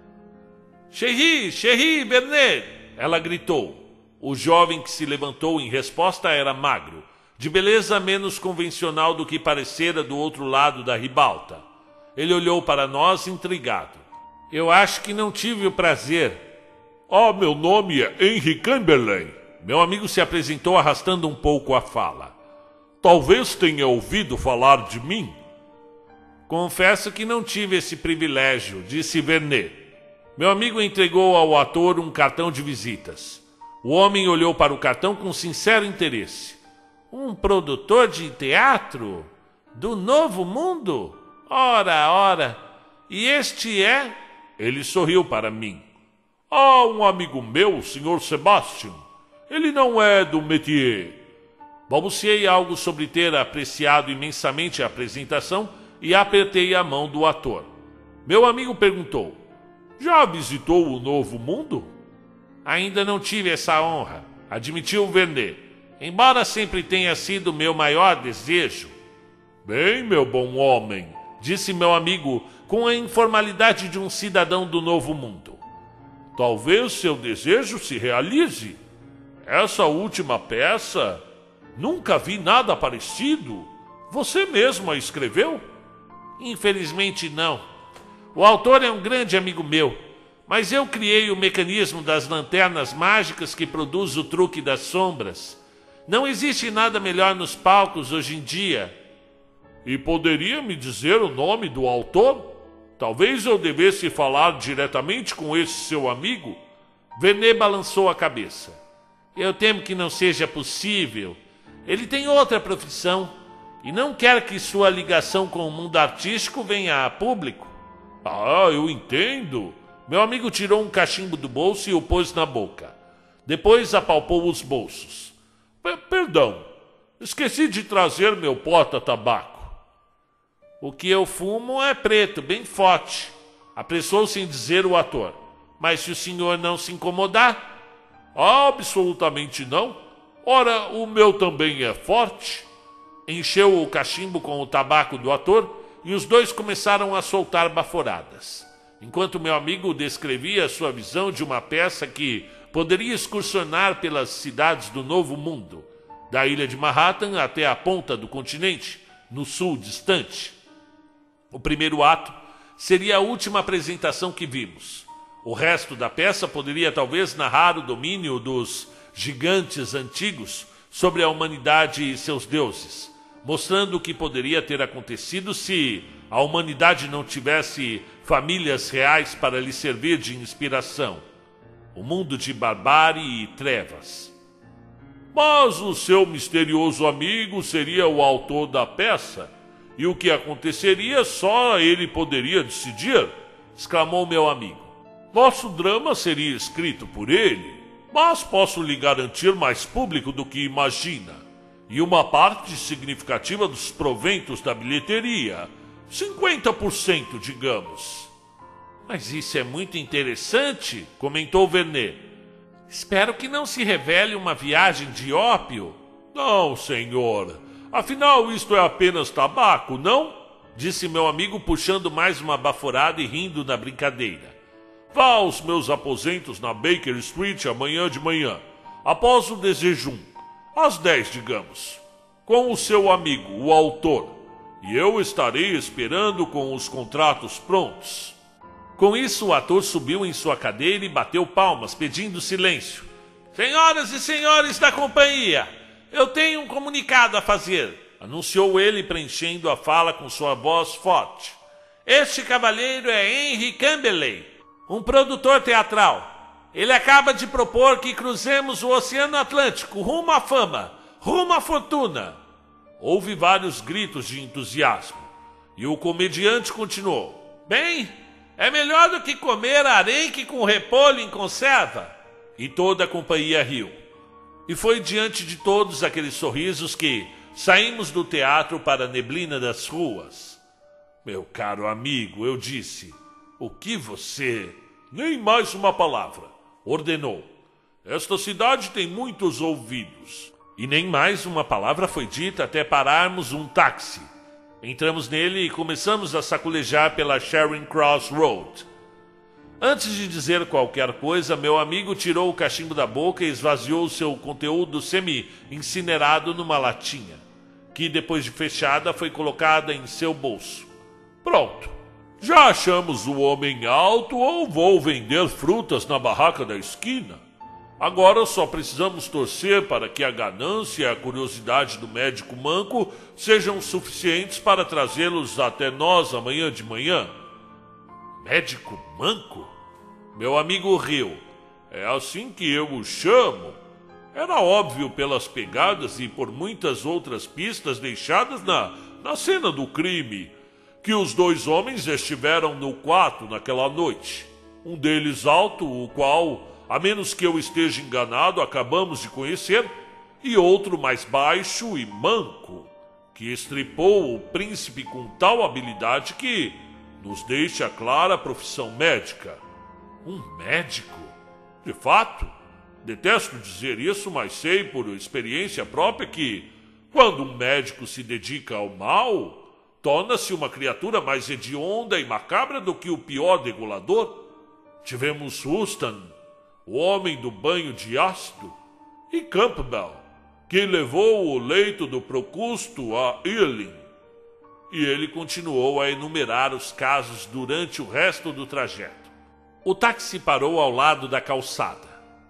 Chéri, Vernet!" ela gritou. O jovem que se levantou em resposta era magro, de beleza menos convencional do que parecera do outro lado da ribalta. Ele olhou para nós intrigado. "Eu acho que não tive o prazer." Meu nome é Henry Chamberlain." Meu amigo se apresentou arrastando um pouco a fala. "Talvez tenha ouvido falar de mim." "Confesso que não tive esse privilégio", disse Vernet. Meu amigo entregou ao ator um cartão de visitas. O homem olhou para o cartão com sincero interesse. "Um produtor de teatro? Do Novo Mundo? Ora, e este é?" Ele sorriu para mim. "Um amigo meu, o Sr. Sebastian. Ele não é do métier." Balbuciei algo sobre ter apreciado imensamente a apresentação e apertei a mão do ator. Meu amigo perguntou: "Já visitou o Novo Mundo?" "Ainda não tive essa honra", admitiu Vernet, "embora sempre tenha sido meu maior desejo." "Bem, meu bom homem", disse meu amigo com a informalidade de um cidadão do Novo Mundo, "talvez seu desejo se realize. Essa última peça, nunca vi nada parecido. Você mesmo a escreveu?" "Infelizmente não. O autor é um grande amigo meu, mas eu criei o mecanismo das lanternas mágicas que produz o truque das sombras. Não existe nada melhor nos palcos hoje em dia." "E poderia me dizer o nome do autor? Talvez eu devesse falar diretamente com esse seu amigo." Vernet balançou a cabeça. "Eu temo que não seja possível. Ele tem outra profissão e não quer que sua ligação com o mundo artístico venha a público." "Eu entendo. Meu amigo tirou um cachimbo do bolso e o pôs na boca. Depois apalpou os bolsos. Perdão, esqueci de trazer meu porta-tabaco. O que eu fumo é preto, bem forte, apressou-se em dizer o ator. Mas se o senhor não se incomodar... Absolutamente não. Ora, o meu também é forte. Encheu o cachimbo com o tabaco do ator e os dois começaram a soltar baforadas, enquanto meu amigo descrevia sua visão de uma peça que poderia excursionar pelas cidades do Novo Mundo, da ilha de Manhattan até a ponta do continente, no sul distante. O primeiro ato seria a última apresentação que vimos. O resto da peça poderia talvez narrar o domínio dos gigantes antigos sobre a humanidade e seus deuses, mostrando o que poderia ter acontecido se a humanidade não tivesse famílias reais para lhe servir de inspiração. O mundo de barbárie e trevas. Mas o seu misterioso amigo seria o autor da peça, e o que aconteceria só ele poderia decidir, exclamou meu amigo. Nosso drama seria escrito por ele, mas posso lhe garantir mais público do que imagina. E uma parte significativa dos proventos da bilheteria, 50%, digamos. Mas isso é muito interessante, comentou Vernet. Espero que não se revele uma viagem de ópio. Não, senhor. Afinal, isto é apenas tabaco, não? Disse meu amigo, puxando mais uma baforada e rindo na brincadeira. Vá aos meus aposentos na Baker Street amanhã de manhã, após o desjejum. Às 10, digamos, com o seu amigo, o autor, e eu estarei esperando com os contratos prontos. Com isso, o ator subiu em sua cadeira e bateu palmas, pedindo silêncio. Senhoras e senhores da companhia, eu tenho um comunicado a fazer, anunciou ele, preenchendo a fala com sua voz forte. Este cavalheiro é Henry Campbell, um produtor teatral. Ele acaba de propor que cruzemos o Oceano Atlântico rumo à fama, rumo à fortuna. Houve vários gritos de entusiasmo, e o comediante continuou. Bem, é melhor do que comer arenque com repolho em conserva. E toda a companhia riu. E foi diante de todos aqueles sorrisos que saímos do teatro para a neblina das ruas. Meu caro amigo, eu disse, o que você... Nem mais uma palavra. Ordenou. Esta cidade tem muitos ouvidos. E nem mais uma palavra foi dita até pararmos um táxi. Entramos nele e começamos a sacolejar pela Charing Cross Road. Antes de dizer qualquer coisa, meu amigo tirou o cachimbo da boca e esvaziou seu conteúdo semi-incinerado numa latinha, que depois de fechada foi colocada em seu bolso. Pronto. Já achamos o homem alto ou vou vender frutas na barraca da esquina? Agora só precisamos torcer para que a ganância e a curiosidade do médico manco sejam suficientes para trazê-los até nós amanhã de manhã. Médico manco? Meu amigo riu. É assim que eu o chamo. Era óbvio pelas pegadas e por muitas outras pistas deixadas na cena do crime que os dois homens estiveram no quarto naquela noite. Um deles alto, o qual, a menos que eu esteja enganado, acabamos de conhecer, e outro mais baixo e manco, que estripou o príncipe com tal habilidade que nos deixa clara a profissão médica. Um médico? De fato, detesto dizer isso, mas sei por experiência própria que, quando um médico se dedica ao mal, torna-se uma criatura mais hedionda e macabra do que o pior degolador. Tivemos Houston, o homem do banho de ácido, e Campbell, que levou o leito do Procusto a Ealing. E ele continuou a enumerar os casos durante o resto do trajeto. O táxi parou ao lado da calçada.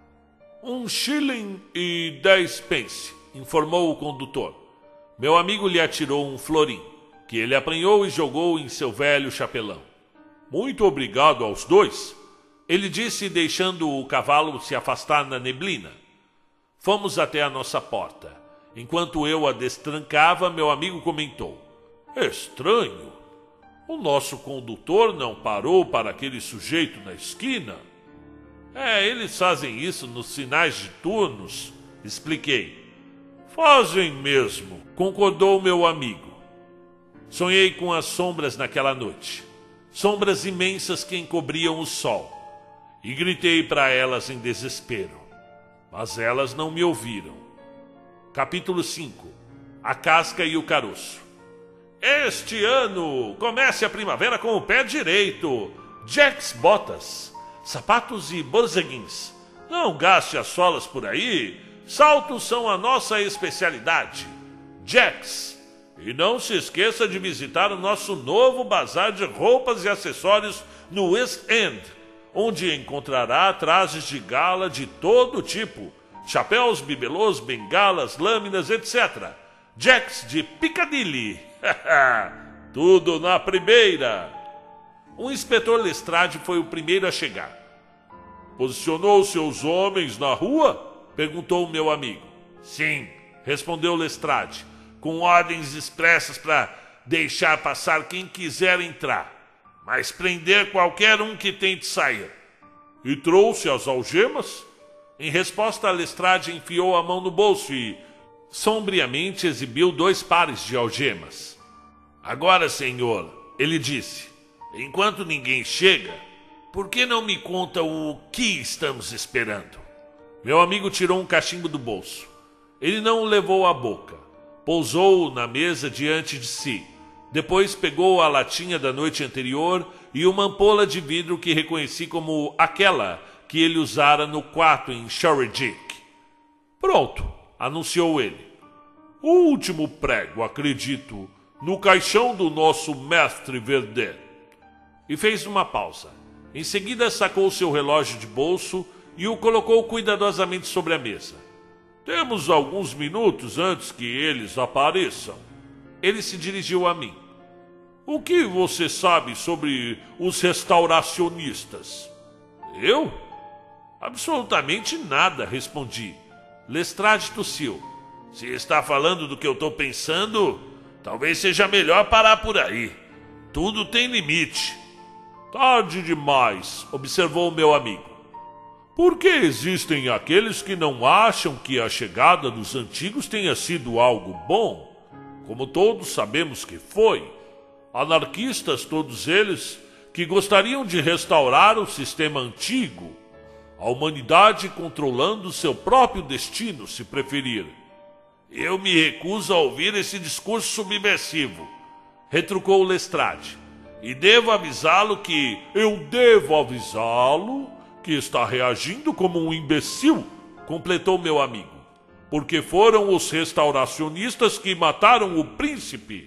1 shilling e 10 pence, informou o condutor. Meu amigo lhe atirou um florim, que ele apanhou e jogou em seu velho chapelão. Muito obrigado aos dois, ele disse, deixando o cavalo se afastar na neblina. Fomos até a nossa porta. Enquanto eu a destrancava, meu amigo comentou. Estranho. O nosso condutor não parou para aquele sujeito na esquina? Eles fazem isso nos finais de turnos, expliquei. Fazem mesmo, concordou meu amigo. Sonhei com as sombras naquela noite, sombras imensas que encobriam o sol, e gritei para elas em desespero, mas elas não me ouviram. Capítulo 5. A casca e o caroço. Este ano comece a primavera com o pé direito. Jacks botas, sapatos e borzeguins. Não gaste as solas por aí. Saltos são a nossa especialidade. Jacks. E não se esqueça de visitar o nosso novo bazar de roupas e acessórios no West End, onde encontrará trajes de gala de todo tipo, chapéus, bibelôs, bengalas, lâminas, etc. Jacks de Piccadilly. Tudo na primeira. O inspetor Lestrade foi o primeiro a chegar. Posicionou seus homens na rua? Perguntou o meu amigo. Sim, respondeu Lestrade, com ordens expressas para deixar passar quem quiser entrar, mas prender qualquer um que tente sair. E trouxe as algemas? Em resposta, Lestrade enfiou a mão no bolso e sombriamente exibiu 2 pares de algemas. Agora, senhor, ele disse, enquanto ninguém chega, por que não me conta o que estamos esperando? Meu amigo tirou um cachimbo do bolso. Ele não o levou à boca. Pousou-o na mesa diante de si. Depois pegou a latinha da noite anterior e uma ampola de vidro que reconheci como aquela que ele usara no quarto em Shoreditch. Pronto, anunciou ele. O último prego, acredito, no caixão do nosso mestre Verdun. E fez uma pausa. Em seguida sacou seu relógio de bolso e o colocou cuidadosamente sobre a mesa. Temos alguns minutos antes que eles apareçam. Ele se dirigiu a mim. O que você sabe sobre os restauracionistas? Eu? Absolutamente nada, respondi. Lestrade tossiu. Se está falando do que eu estou pensando, talvez seja melhor parar por aí. Tudo tem limite. Tarde demais, observou o meu amigo. Por que existem aqueles que não acham que a chegada dos antigos tenha sido algo bom? Como todos sabemos que foi. Anarquistas todos eles que gostariam de restaurar o sistema antigo. A humanidade controlando seu próprio destino, se preferir. Eu me recuso a ouvir esse discurso subversivo, retrucou Lestrade. E devo avisá-lo que... Eu devo avisá-lo que está reagindo como um imbecil, completou meu amigo. Porque foram os restauracionistas que mataram o príncipe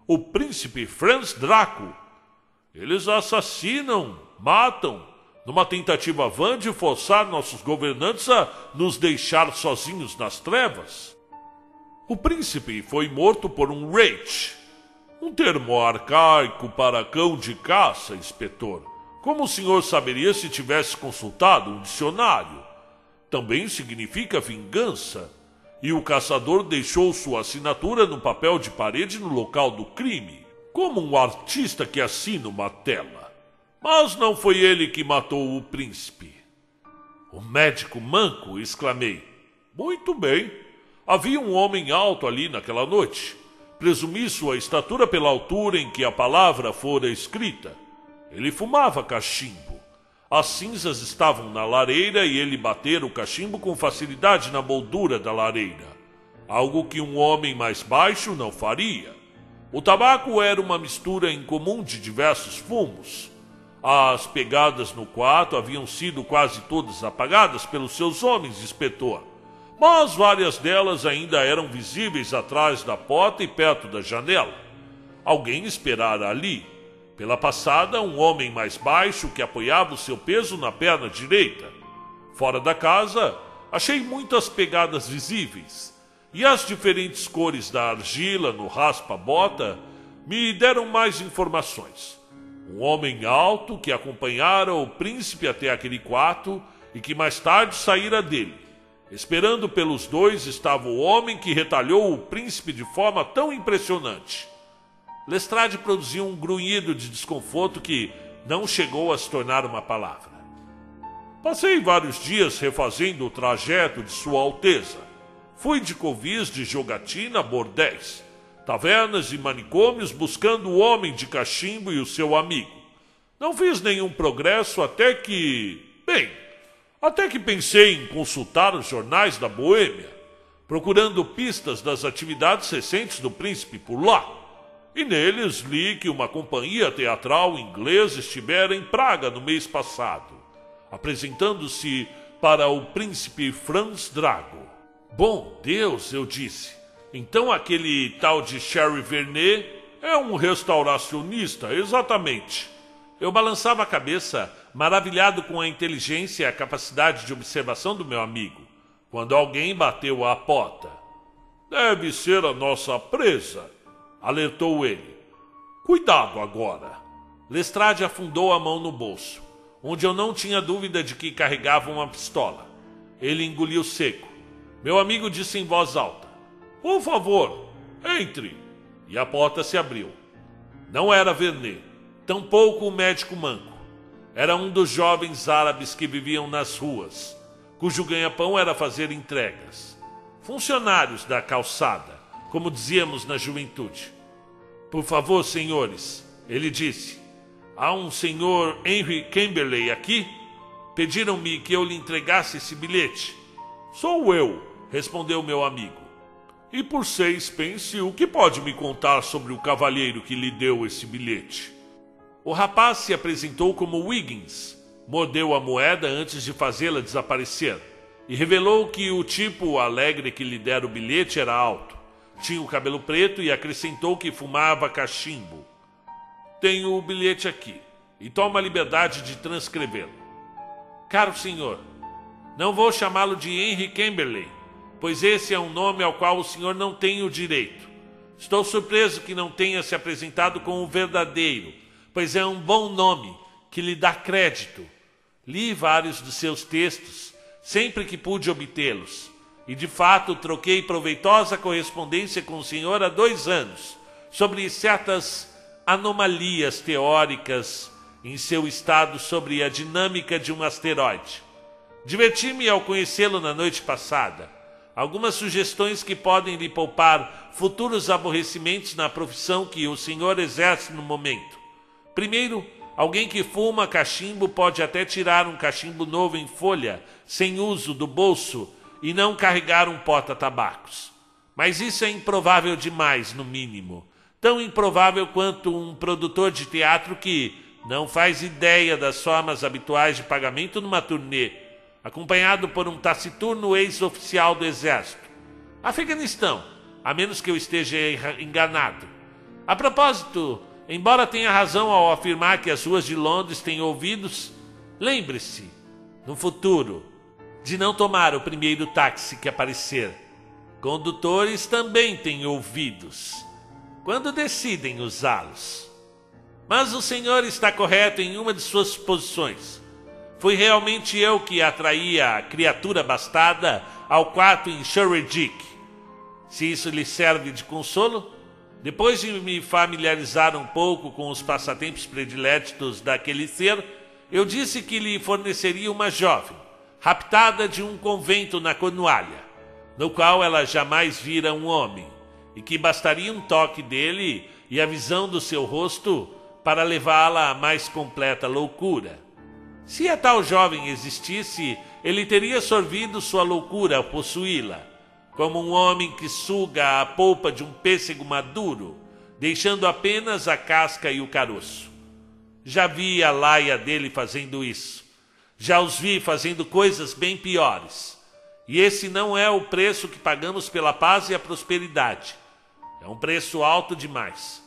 Franz Draco. Eles assassinam, matam, numa tentativa vã de forçar nossos governantes a nos deixar sozinhos nas trevas. O príncipe foi morto por um Wraith, um termo arcaico para cão de caça, inspetor. Como o senhor saberia se tivesse consultado um dicionário? Também significa vingança. E o caçador deixou sua assinatura no papel de parede no local do crime, como um artista que assina uma tela. Mas não foi ele que matou o príncipe. O médico manco, exclamei. Muito bem. Havia um homem alto ali naquela noite. Presumi sua estatura pela altura em que a palavra fora escrita. Ele fumava cachimbo. As cinzas estavam na lareira e ele batera o cachimbo com facilidade na moldura da lareira. Algo que um homem mais baixo não faria. O tabaco era uma mistura incomum de diversos fumos. As pegadas no quarto haviam sido quase todas apagadas pelos seus homens, inspetor. Mas várias delas ainda eram visíveis atrás da porta e perto da janela. Alguém esperara ali. Pela passada, um homem mais baixo que apoiava o seu peso na perna direita. Fora da casa, achei muitas pegadas visíveis. E as diferentes cores da argila no raspa-bota me deram mais informações. Um homem alto que acompanhara o príncipe até aquele quarto e que mais tarde saíra dele. Esperando pelos dois estava o homem que retalhou o príncipe de forma tão impressionante. Lestrade produziu um grunhido de desconforto que não chegou a se tornar uma palavra. Passei vários dias refazendo o trajeto de Sua Alteza. Fui de covis de jogatina a bordéis, tavernas e manicômios buscando o homem de cachimbo e o seu amigo. Não fiz nenhum progresso até que pensei em consultar os jornais da Boêmia, procurando pistas das atividades recentes do príncipe por lá. E neles li que uma companhia teatral inglesa estivera em Praga no mês passado, apresentando-se para o príncipe Franz Drago. Bom Deus, eu disse, então aquele tal de Sherry Vernet é um restauracionista, exatamente. Eu balançava a cabeça, maravilhado com a inteligência e a capacidade de observação do meu amigo, quando alguém bateu à porta. Deve ser a nossa presa, alertou ele. Cuidado agora. Lestrade afundou a mão no bolso, onde eu não tinha dúvida de que carregava uma pistola. Ele engoliu seco. Meu amigo disse em voz alta: Por favor, entre. E a porta se abriu. Não era Vernet, tampouco o médico manco. Era um dos jovens árabes que viviam nas ruas, cujo ganha-pão era fazer entregas. Funcionários da calçada, como dizíamos na juventude. Por favor, senhores, ele disse. Há um senhor Henry Camberley aqui? Pediram-me que eu lhe entregasse esse bilhete. Sou eu, respondeu meu amigo. E por 6 pence, o que pode me contar sobre o cavalheiro que lhe deu esse bilhete? O rapaz se apresentou como Wiggins, mordeu a moeda antes de fazê-la desaparecer e revelou que o tipo alegre que lhe dera o bilhete era alto, tinha o cabelo preto e acrescentou que fumava cachimbo. Tenho o bilhete aqui e tomo a liberdade de transcrevê-lo. Caro senhor, não vou chamá-lo de Henry Camberley, pois esse é um nome ao qual o senhor não tem o direito. Estou surpreso que não tenha se apresentado com o verdadeiro, pois é um bom nome que lhe dá crédito. Li vários dos seus textos, sempre que pude obtê-los, e de fato troquei proveitosa correspondência com o senhor há 2 anos, sobre certas anomalias teóricas em seu estado sobre a dinâmica de um asteroide. Diverti-me ao conhecê-lo na noite passada. Algumas sugestões que podem lhe poupar futuros aborrecimentos na profissão que o senhor exerce no momento. Primeiro, alguém que fuma cachimbo pode até tirar um cachimbo novo em folha, sem uso do bolso, e não carregar um porta-tabacos. Mas isso é improvável demais, no mínimo. Tão improvável quanto um produtor de teatro que não faz ideia das formas habituais de pagamento numa turnê, acompanhado por um taciturno ex-oficial do exército. Afeganistão, a menos que eu esteja enganado. A propósito, embora tenha razão ao afirmar que as ruas de Londres têm ouvidos, lembre-se, no futuro, de não tomar o primeiro táxi que aparecer. Condutores também têm ouvidos, quando decidem usá-los. Mas o senhor está correto em uma de suas suposições. Foi realmente eu que atraí a criatura bastada ao quarto em Shoreditch. Se isso lhe serve de consolo, depois de me familiarizar um pouco com os passatempos prediletos daquele ser, eu disse que lhe forneceria uma jovem, raptada de um convento na Cornualha, no qual ela jamais vira um homem, e que bastaria um toque dele e a visão do seu rosto para levá-la à mais completa loucura. Se a tal jovem existisse, ele teria sorvido sua loucura ao possuí-la, como um homem que suga a polpa de um pêssego maduro, deixando apenas a casca e o caroço. Já vi a laia dele fazendo isso. Já os vi fazendo coisas bem piores. E esse não é o preço que pagamos pela paz e a prosperidade. É um preço alto demais.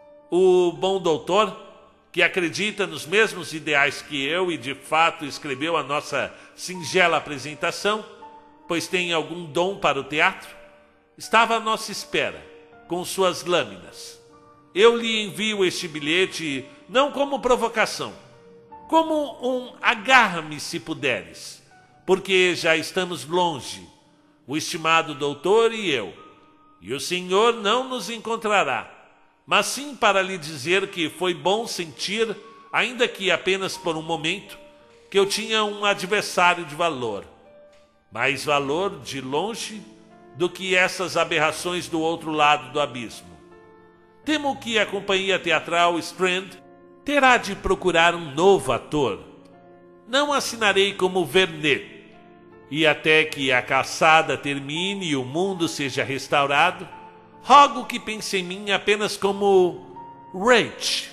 O bom doutor, que acredita nos mesmos ideais que eu e de fato escreveu a nossa singela apresentação, pois tem algum dom para o teatro, estava à nossa espera, com suas lâminas. Eu lhe envio este bilhete não como provocação, como um agarra-me se puderes, porque já estamos longe, o estimado doutor e eu, e o senhor não nos encontrará. mas sim para lhe dizer que foi bom sentir, ainda que apenas por um momento, que eu tinha um adversário de valor. Mais valor, de longe, do que essas aberrações do outro lado do abismo. Temo que a companhia teatral Strand terá de procurar um novo ator. Não assinarei como Vernet. E até que a caçada termine e o mundo seja restaurado, rogo que pense em mim apenas como Rach.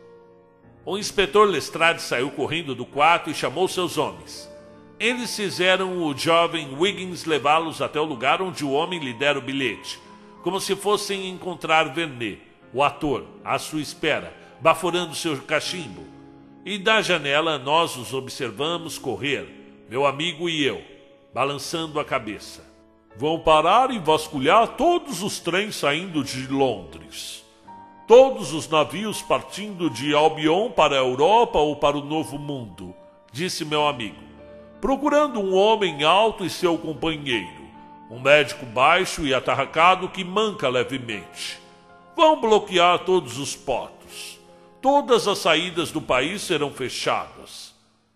O inspetor Lestrade saiu correndo do quarto e chamou seus homens. Eles fizeram o jovem Wiggins levá-los até o lugar onde o homem lhe dera o bilhete, como se fossem encontrar Vernet, o ator, à sua espera, baforando seu cachimbo. E da janela nós os observamos correr, meu amigo e eu, balançando a cabeça. Vão parar e vasculhar todos os trens saindo de Londres. Todos os navios partindo de Albion para a Europa ou para o Novo Mundo, disse meu amigo, procurando um homem alto e seu companheiro, um médico baixo e atarracado que manca levemente. Vão bloquear todos os portos. Todas as saídas do país serão fechadas.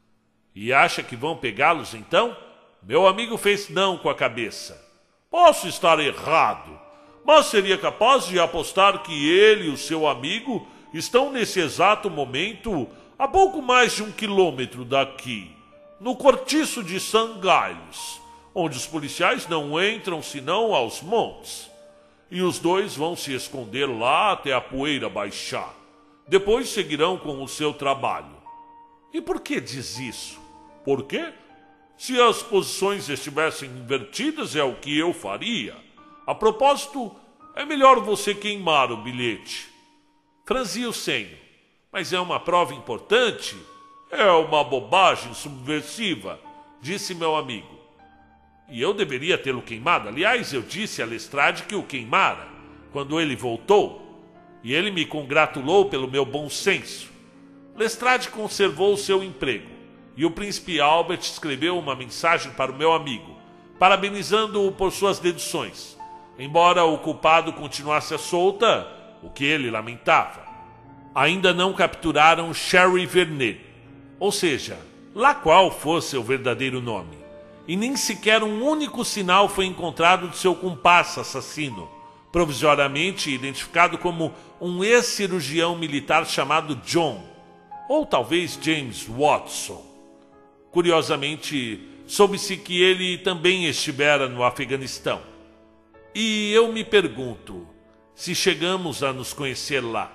E acha que vão pegá-los então? Meu amigo fez não com a cabeça. Posso estar errado, mas seria capaz de apostar que ele e o seu amigo estão nesse exato momento a pouco mais de 1 quilômetro daqui, no cortiço de St. Giles, onde os policiais não entram senão aos montes. E os dois vão se esconder lá até a poeira baixar. Depois seguirão com o seu trabalho. E por que diz isso? Por quê? Se as posições estivessem invertidas, é o que eu faria. A propósito, é melhor você queimar o bilhete. Franzi o senho. Mas é uma prova importante. É uma bobagem subversiva, disse meu amigo. E eu deveria tê-lo queimado. Aliás, eu disse a Lestrade que o queimara, quando ele voltou. E ele me congratulou pelo meu bom senso. Lestrade conservou seu emprego. E o príncipe Albert escreveu uma mensagem para o meu amigo, parabenizando-o por suas deduções, embora o culpado continuasse à solta, o que ele lamentava. Ainda não capturaram Sherry Vernet, ou seja, lá qual fosse seu verdadeiro nome, e nem sequer um único sinal foi encontrado de seu comparsa assassino, provisoriamente identificado como um ex-cirurgião militar chamado John, ou talvez James Watson. Curiosamente, soube-se que ele também estivera no Afeganistão. E eu me pergunto se chegamos a nos conhecer lá.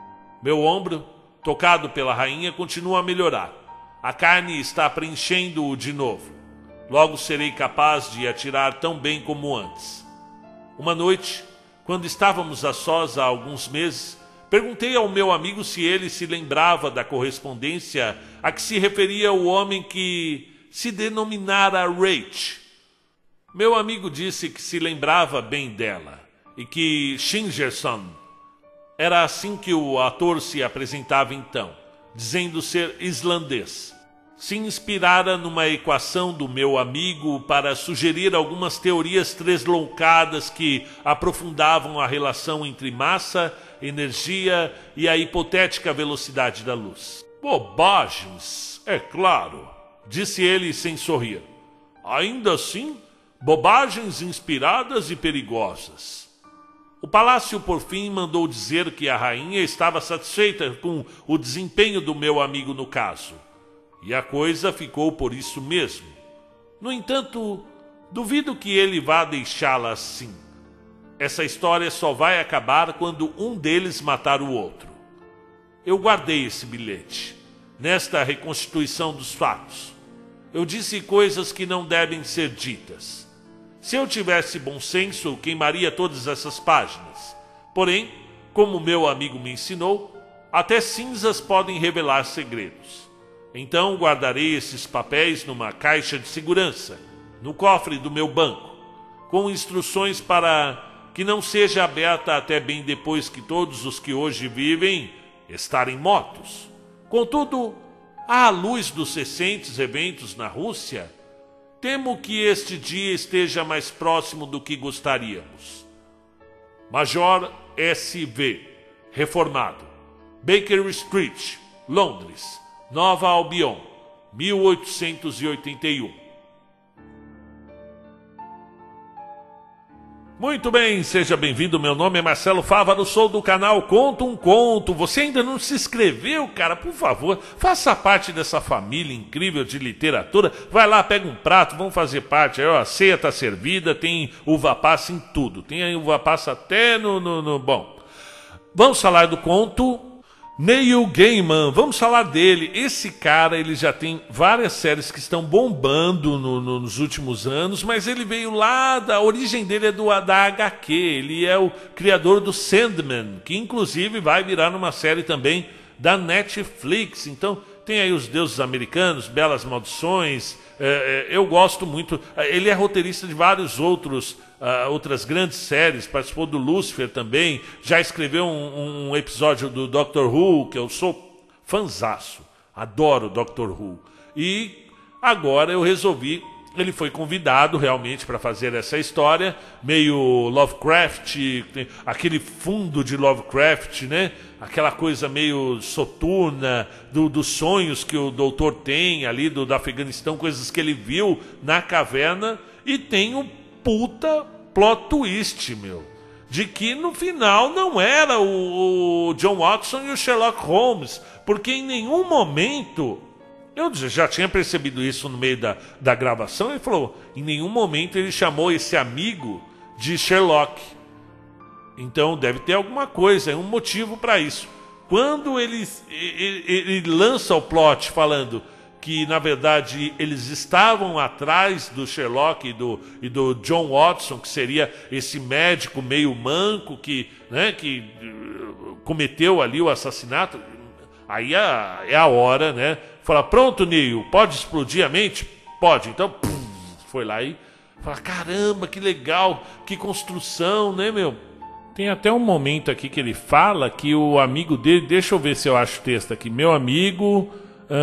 Meu ombro, tocado pela rainha, continua a melhorar. A carne está preenchendo-o de novo. Logo serei capaz de atirar tão bem como antes. Uma noite, quando estávamos a sós há alguns meses, perguntei ao meu amigo se ele se lembrava da correspondência a que se referia o homem que se denominara Rach. Meu amigo disse que se lembrava bem dela e que Shingerson era assim que o ator se apresentava então, dizendo ser islandês. Se inspirara numa equação do meu amigo para sugerir algumas teorias tresloucadas que aprofundavam a relação entre massa, energia e a hipotética velocidade da luz. Bobagens, é claro, disse ele sem sorrir. Ainda assim, bobagens inspiradas e perigosas. O palácio, por fim, mandou dizer que a rainha estava satisfeita com o desempenho do meu amigo no caso. E a coisa ficou por isso mesmo. No entanto, duvido que ele vá deixá-la assim. Essa história só vai acabar quando um deles matar o outro. Eu guardei esse bilhete, nesta reconstituição dos fatos. Eu disse coisas que não devem ser ditas. Se eu tivesse bom senso, eu queimaria todas essas páginas. Porém, como meu amigo me ensinou, até cinzas podem revelar segredos. Então guardarei esses papéis numa caixa de segurança, no cofre do meu banco, com instruções para que não seja aberta até bem depois que todos os que hoje vivem estarem mortos. Contudo, à luz dos recentes eventos na Rússia, temo que este dia esteja mais próximo do que gostaríamos. Major S.V., reformado. Baker Street, Londres, Nova Albion, 1881. Muito bem, seja bem-vindo, meu nome é Marcelo Fávaro, sou do canal Conta um Conto. Você ainda não se inscreveu, cara? Por favor, faça parte dessa família incrível de literatura. Vai lá, pega um prato, vamos fazer parte. Aí, ó, a ceia tá servida, tem uva passa em tudo. Tem aí uva passa até no... Bom, vamos falar do conto Neil Gaiman, vamos falar dele. Esse cara, ele já tem várias séries que estão bombando nos últimos anos, mas ele veio lá, da origem dele é da HQ, ele é o criador do Sandman, que inclusive vai virar numa série também da Netflix. Então tem aí Os Deuses Americanos, Belas Maldições, eu gosto muito. Ele é roteirista de vários outras grandes séries, participou do Lucifer também, já escreveu um episódio do Doctor Who, que eu sou fanzaço, adoro Doctor Who. E agora eu resolvi, ele foi convidado realmente para fazer essa história, meio Lovecraft, aquele fundo de Lovecraft, né? Aquela coisa meio soturna, dos sonhos que o doutor tem ali do Afeganistão, coisas que ele viu na caverna, e tem um puta plot twist, meu, de que no final não era o John Watson e o Sherlock Holmes, porque em nenhum momento, eu já tinha percebido isso no meio da gravação, ele falou, em nenhum momento ele chamou esse amigo de Sherlock. Então deve ter alguma coisa, um motivo para isso. Quando ele lança o plot falando que na verdade eles estavam atrás do Sherlock e do John Watson, que seria esse médico meio manco que cometeu ali o assassinato, aí é a hora, né? Fala, pronto, Neil, pode explodir a mente? Pode. Então, foi lá e fala, caramba, que legal, que construção, né, meu? Tem até um momento aqui que ele fala que o amigo dele, deixa eu ver se eu acho o texto aqui, meu amigo,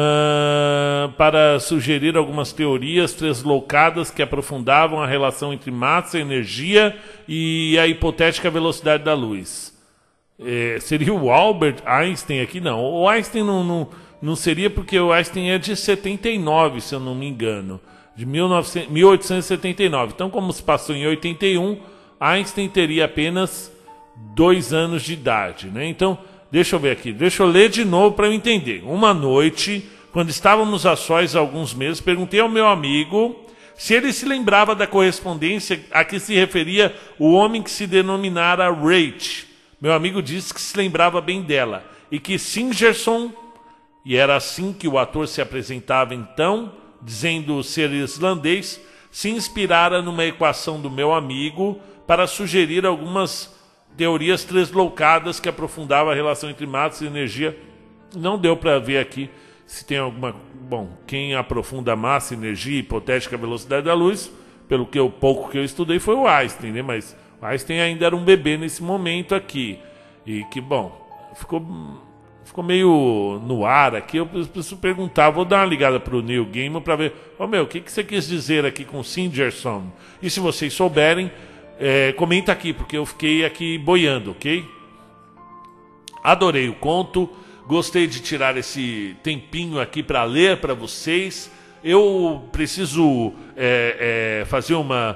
para sugerir algumas teorias deslocadas que aprofundavam a relação entre massa, energia e a hipotética velocidade da luz. Seria o Albert Einstein aqui? Não, o Einstein não seria, porque o Einstein é de 79, se eu não me engano, de 1879. Então, como se passou em 81, Einstein teria apenas 2 anos de idade, né? Então, deixa eu ver aqui, deixa eu ler de novo para eu entender. Uma noite, quando estávamos a sós há alguns meses, perguntei ao meu amigo se ele se lembrava da correspondência a que se referia o homem que se denominara Wraith. Meu amigo disse que se lembrava bem dela, e que Singerson, e era assim que o ator se apresentava então, dizendo ser islandês, se inspirara numa equação do meu amigo para sugerir algumas teorias translocadas que aprofundavam a relação entre massa e energia. Não deu para ver aqui se tem alguma... Bom, quem aprofunda massa, energia e hipotética velocidade da luz, pelo que pouco que eu estudei, foi o Einstein, né? Mas o Einstein ainda era um bebê nesse momento aqui. E que, bom, ficou meio no ar aqui. Eu preciso perguntar, vou dar uma ligada para o Neil Gaiman para ver, o que você quis dizer aqui com Singerson? E se vocês souberem, comenta aqui, porque eu fiquei aqui boiando, ok? Adorei o conto, gostei de tirar esse tempinho aqui para ler para vocês. Eu preciso fazer uma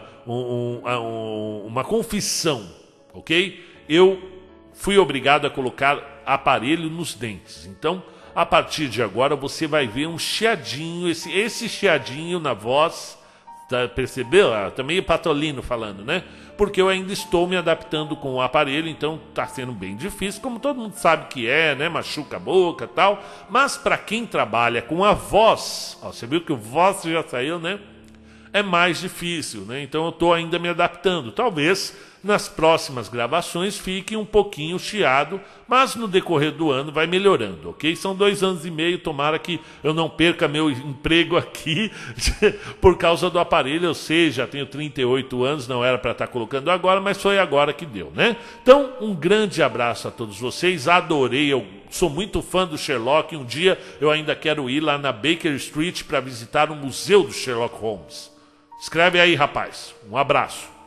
confissão, ok? Eu fui obrigado a colocar aparelho nos dentes. Então, a partir de agora, você vai ver um chiadinho, esse chiadinho na voz. Tá, percebeu? Também é Patolino falando, né? Porque eu ainda estou me adaptando com o aparelho, então está sendo bem difícil, como todo mundo sabe que né? Machuca a boca e tal. Mas para quem trabalha com a voz, você viu que o voz já saiu, né? É mais difícil, né? Então eu estou ainda me adaptando. Talvez nas próximas gravações fique um pouquinho chiado, mas no decorrer do ano vai melhorando, ok? São 2 anos e meio, tomara que eu não perca meu emprego aqui por causa do aparelho. Eu sei, já tenho 38 anos, não era para estar colocando agora, mas foi agora que deu, né? Então, um grande abraço a todos vocês, adorei, eu sou muito fã do Sherlock, um dia eu ainda quero ir lá na Baker Street para visitar o museu do Sherlock Holmes. Escreve aí, rapaz. Um abraço.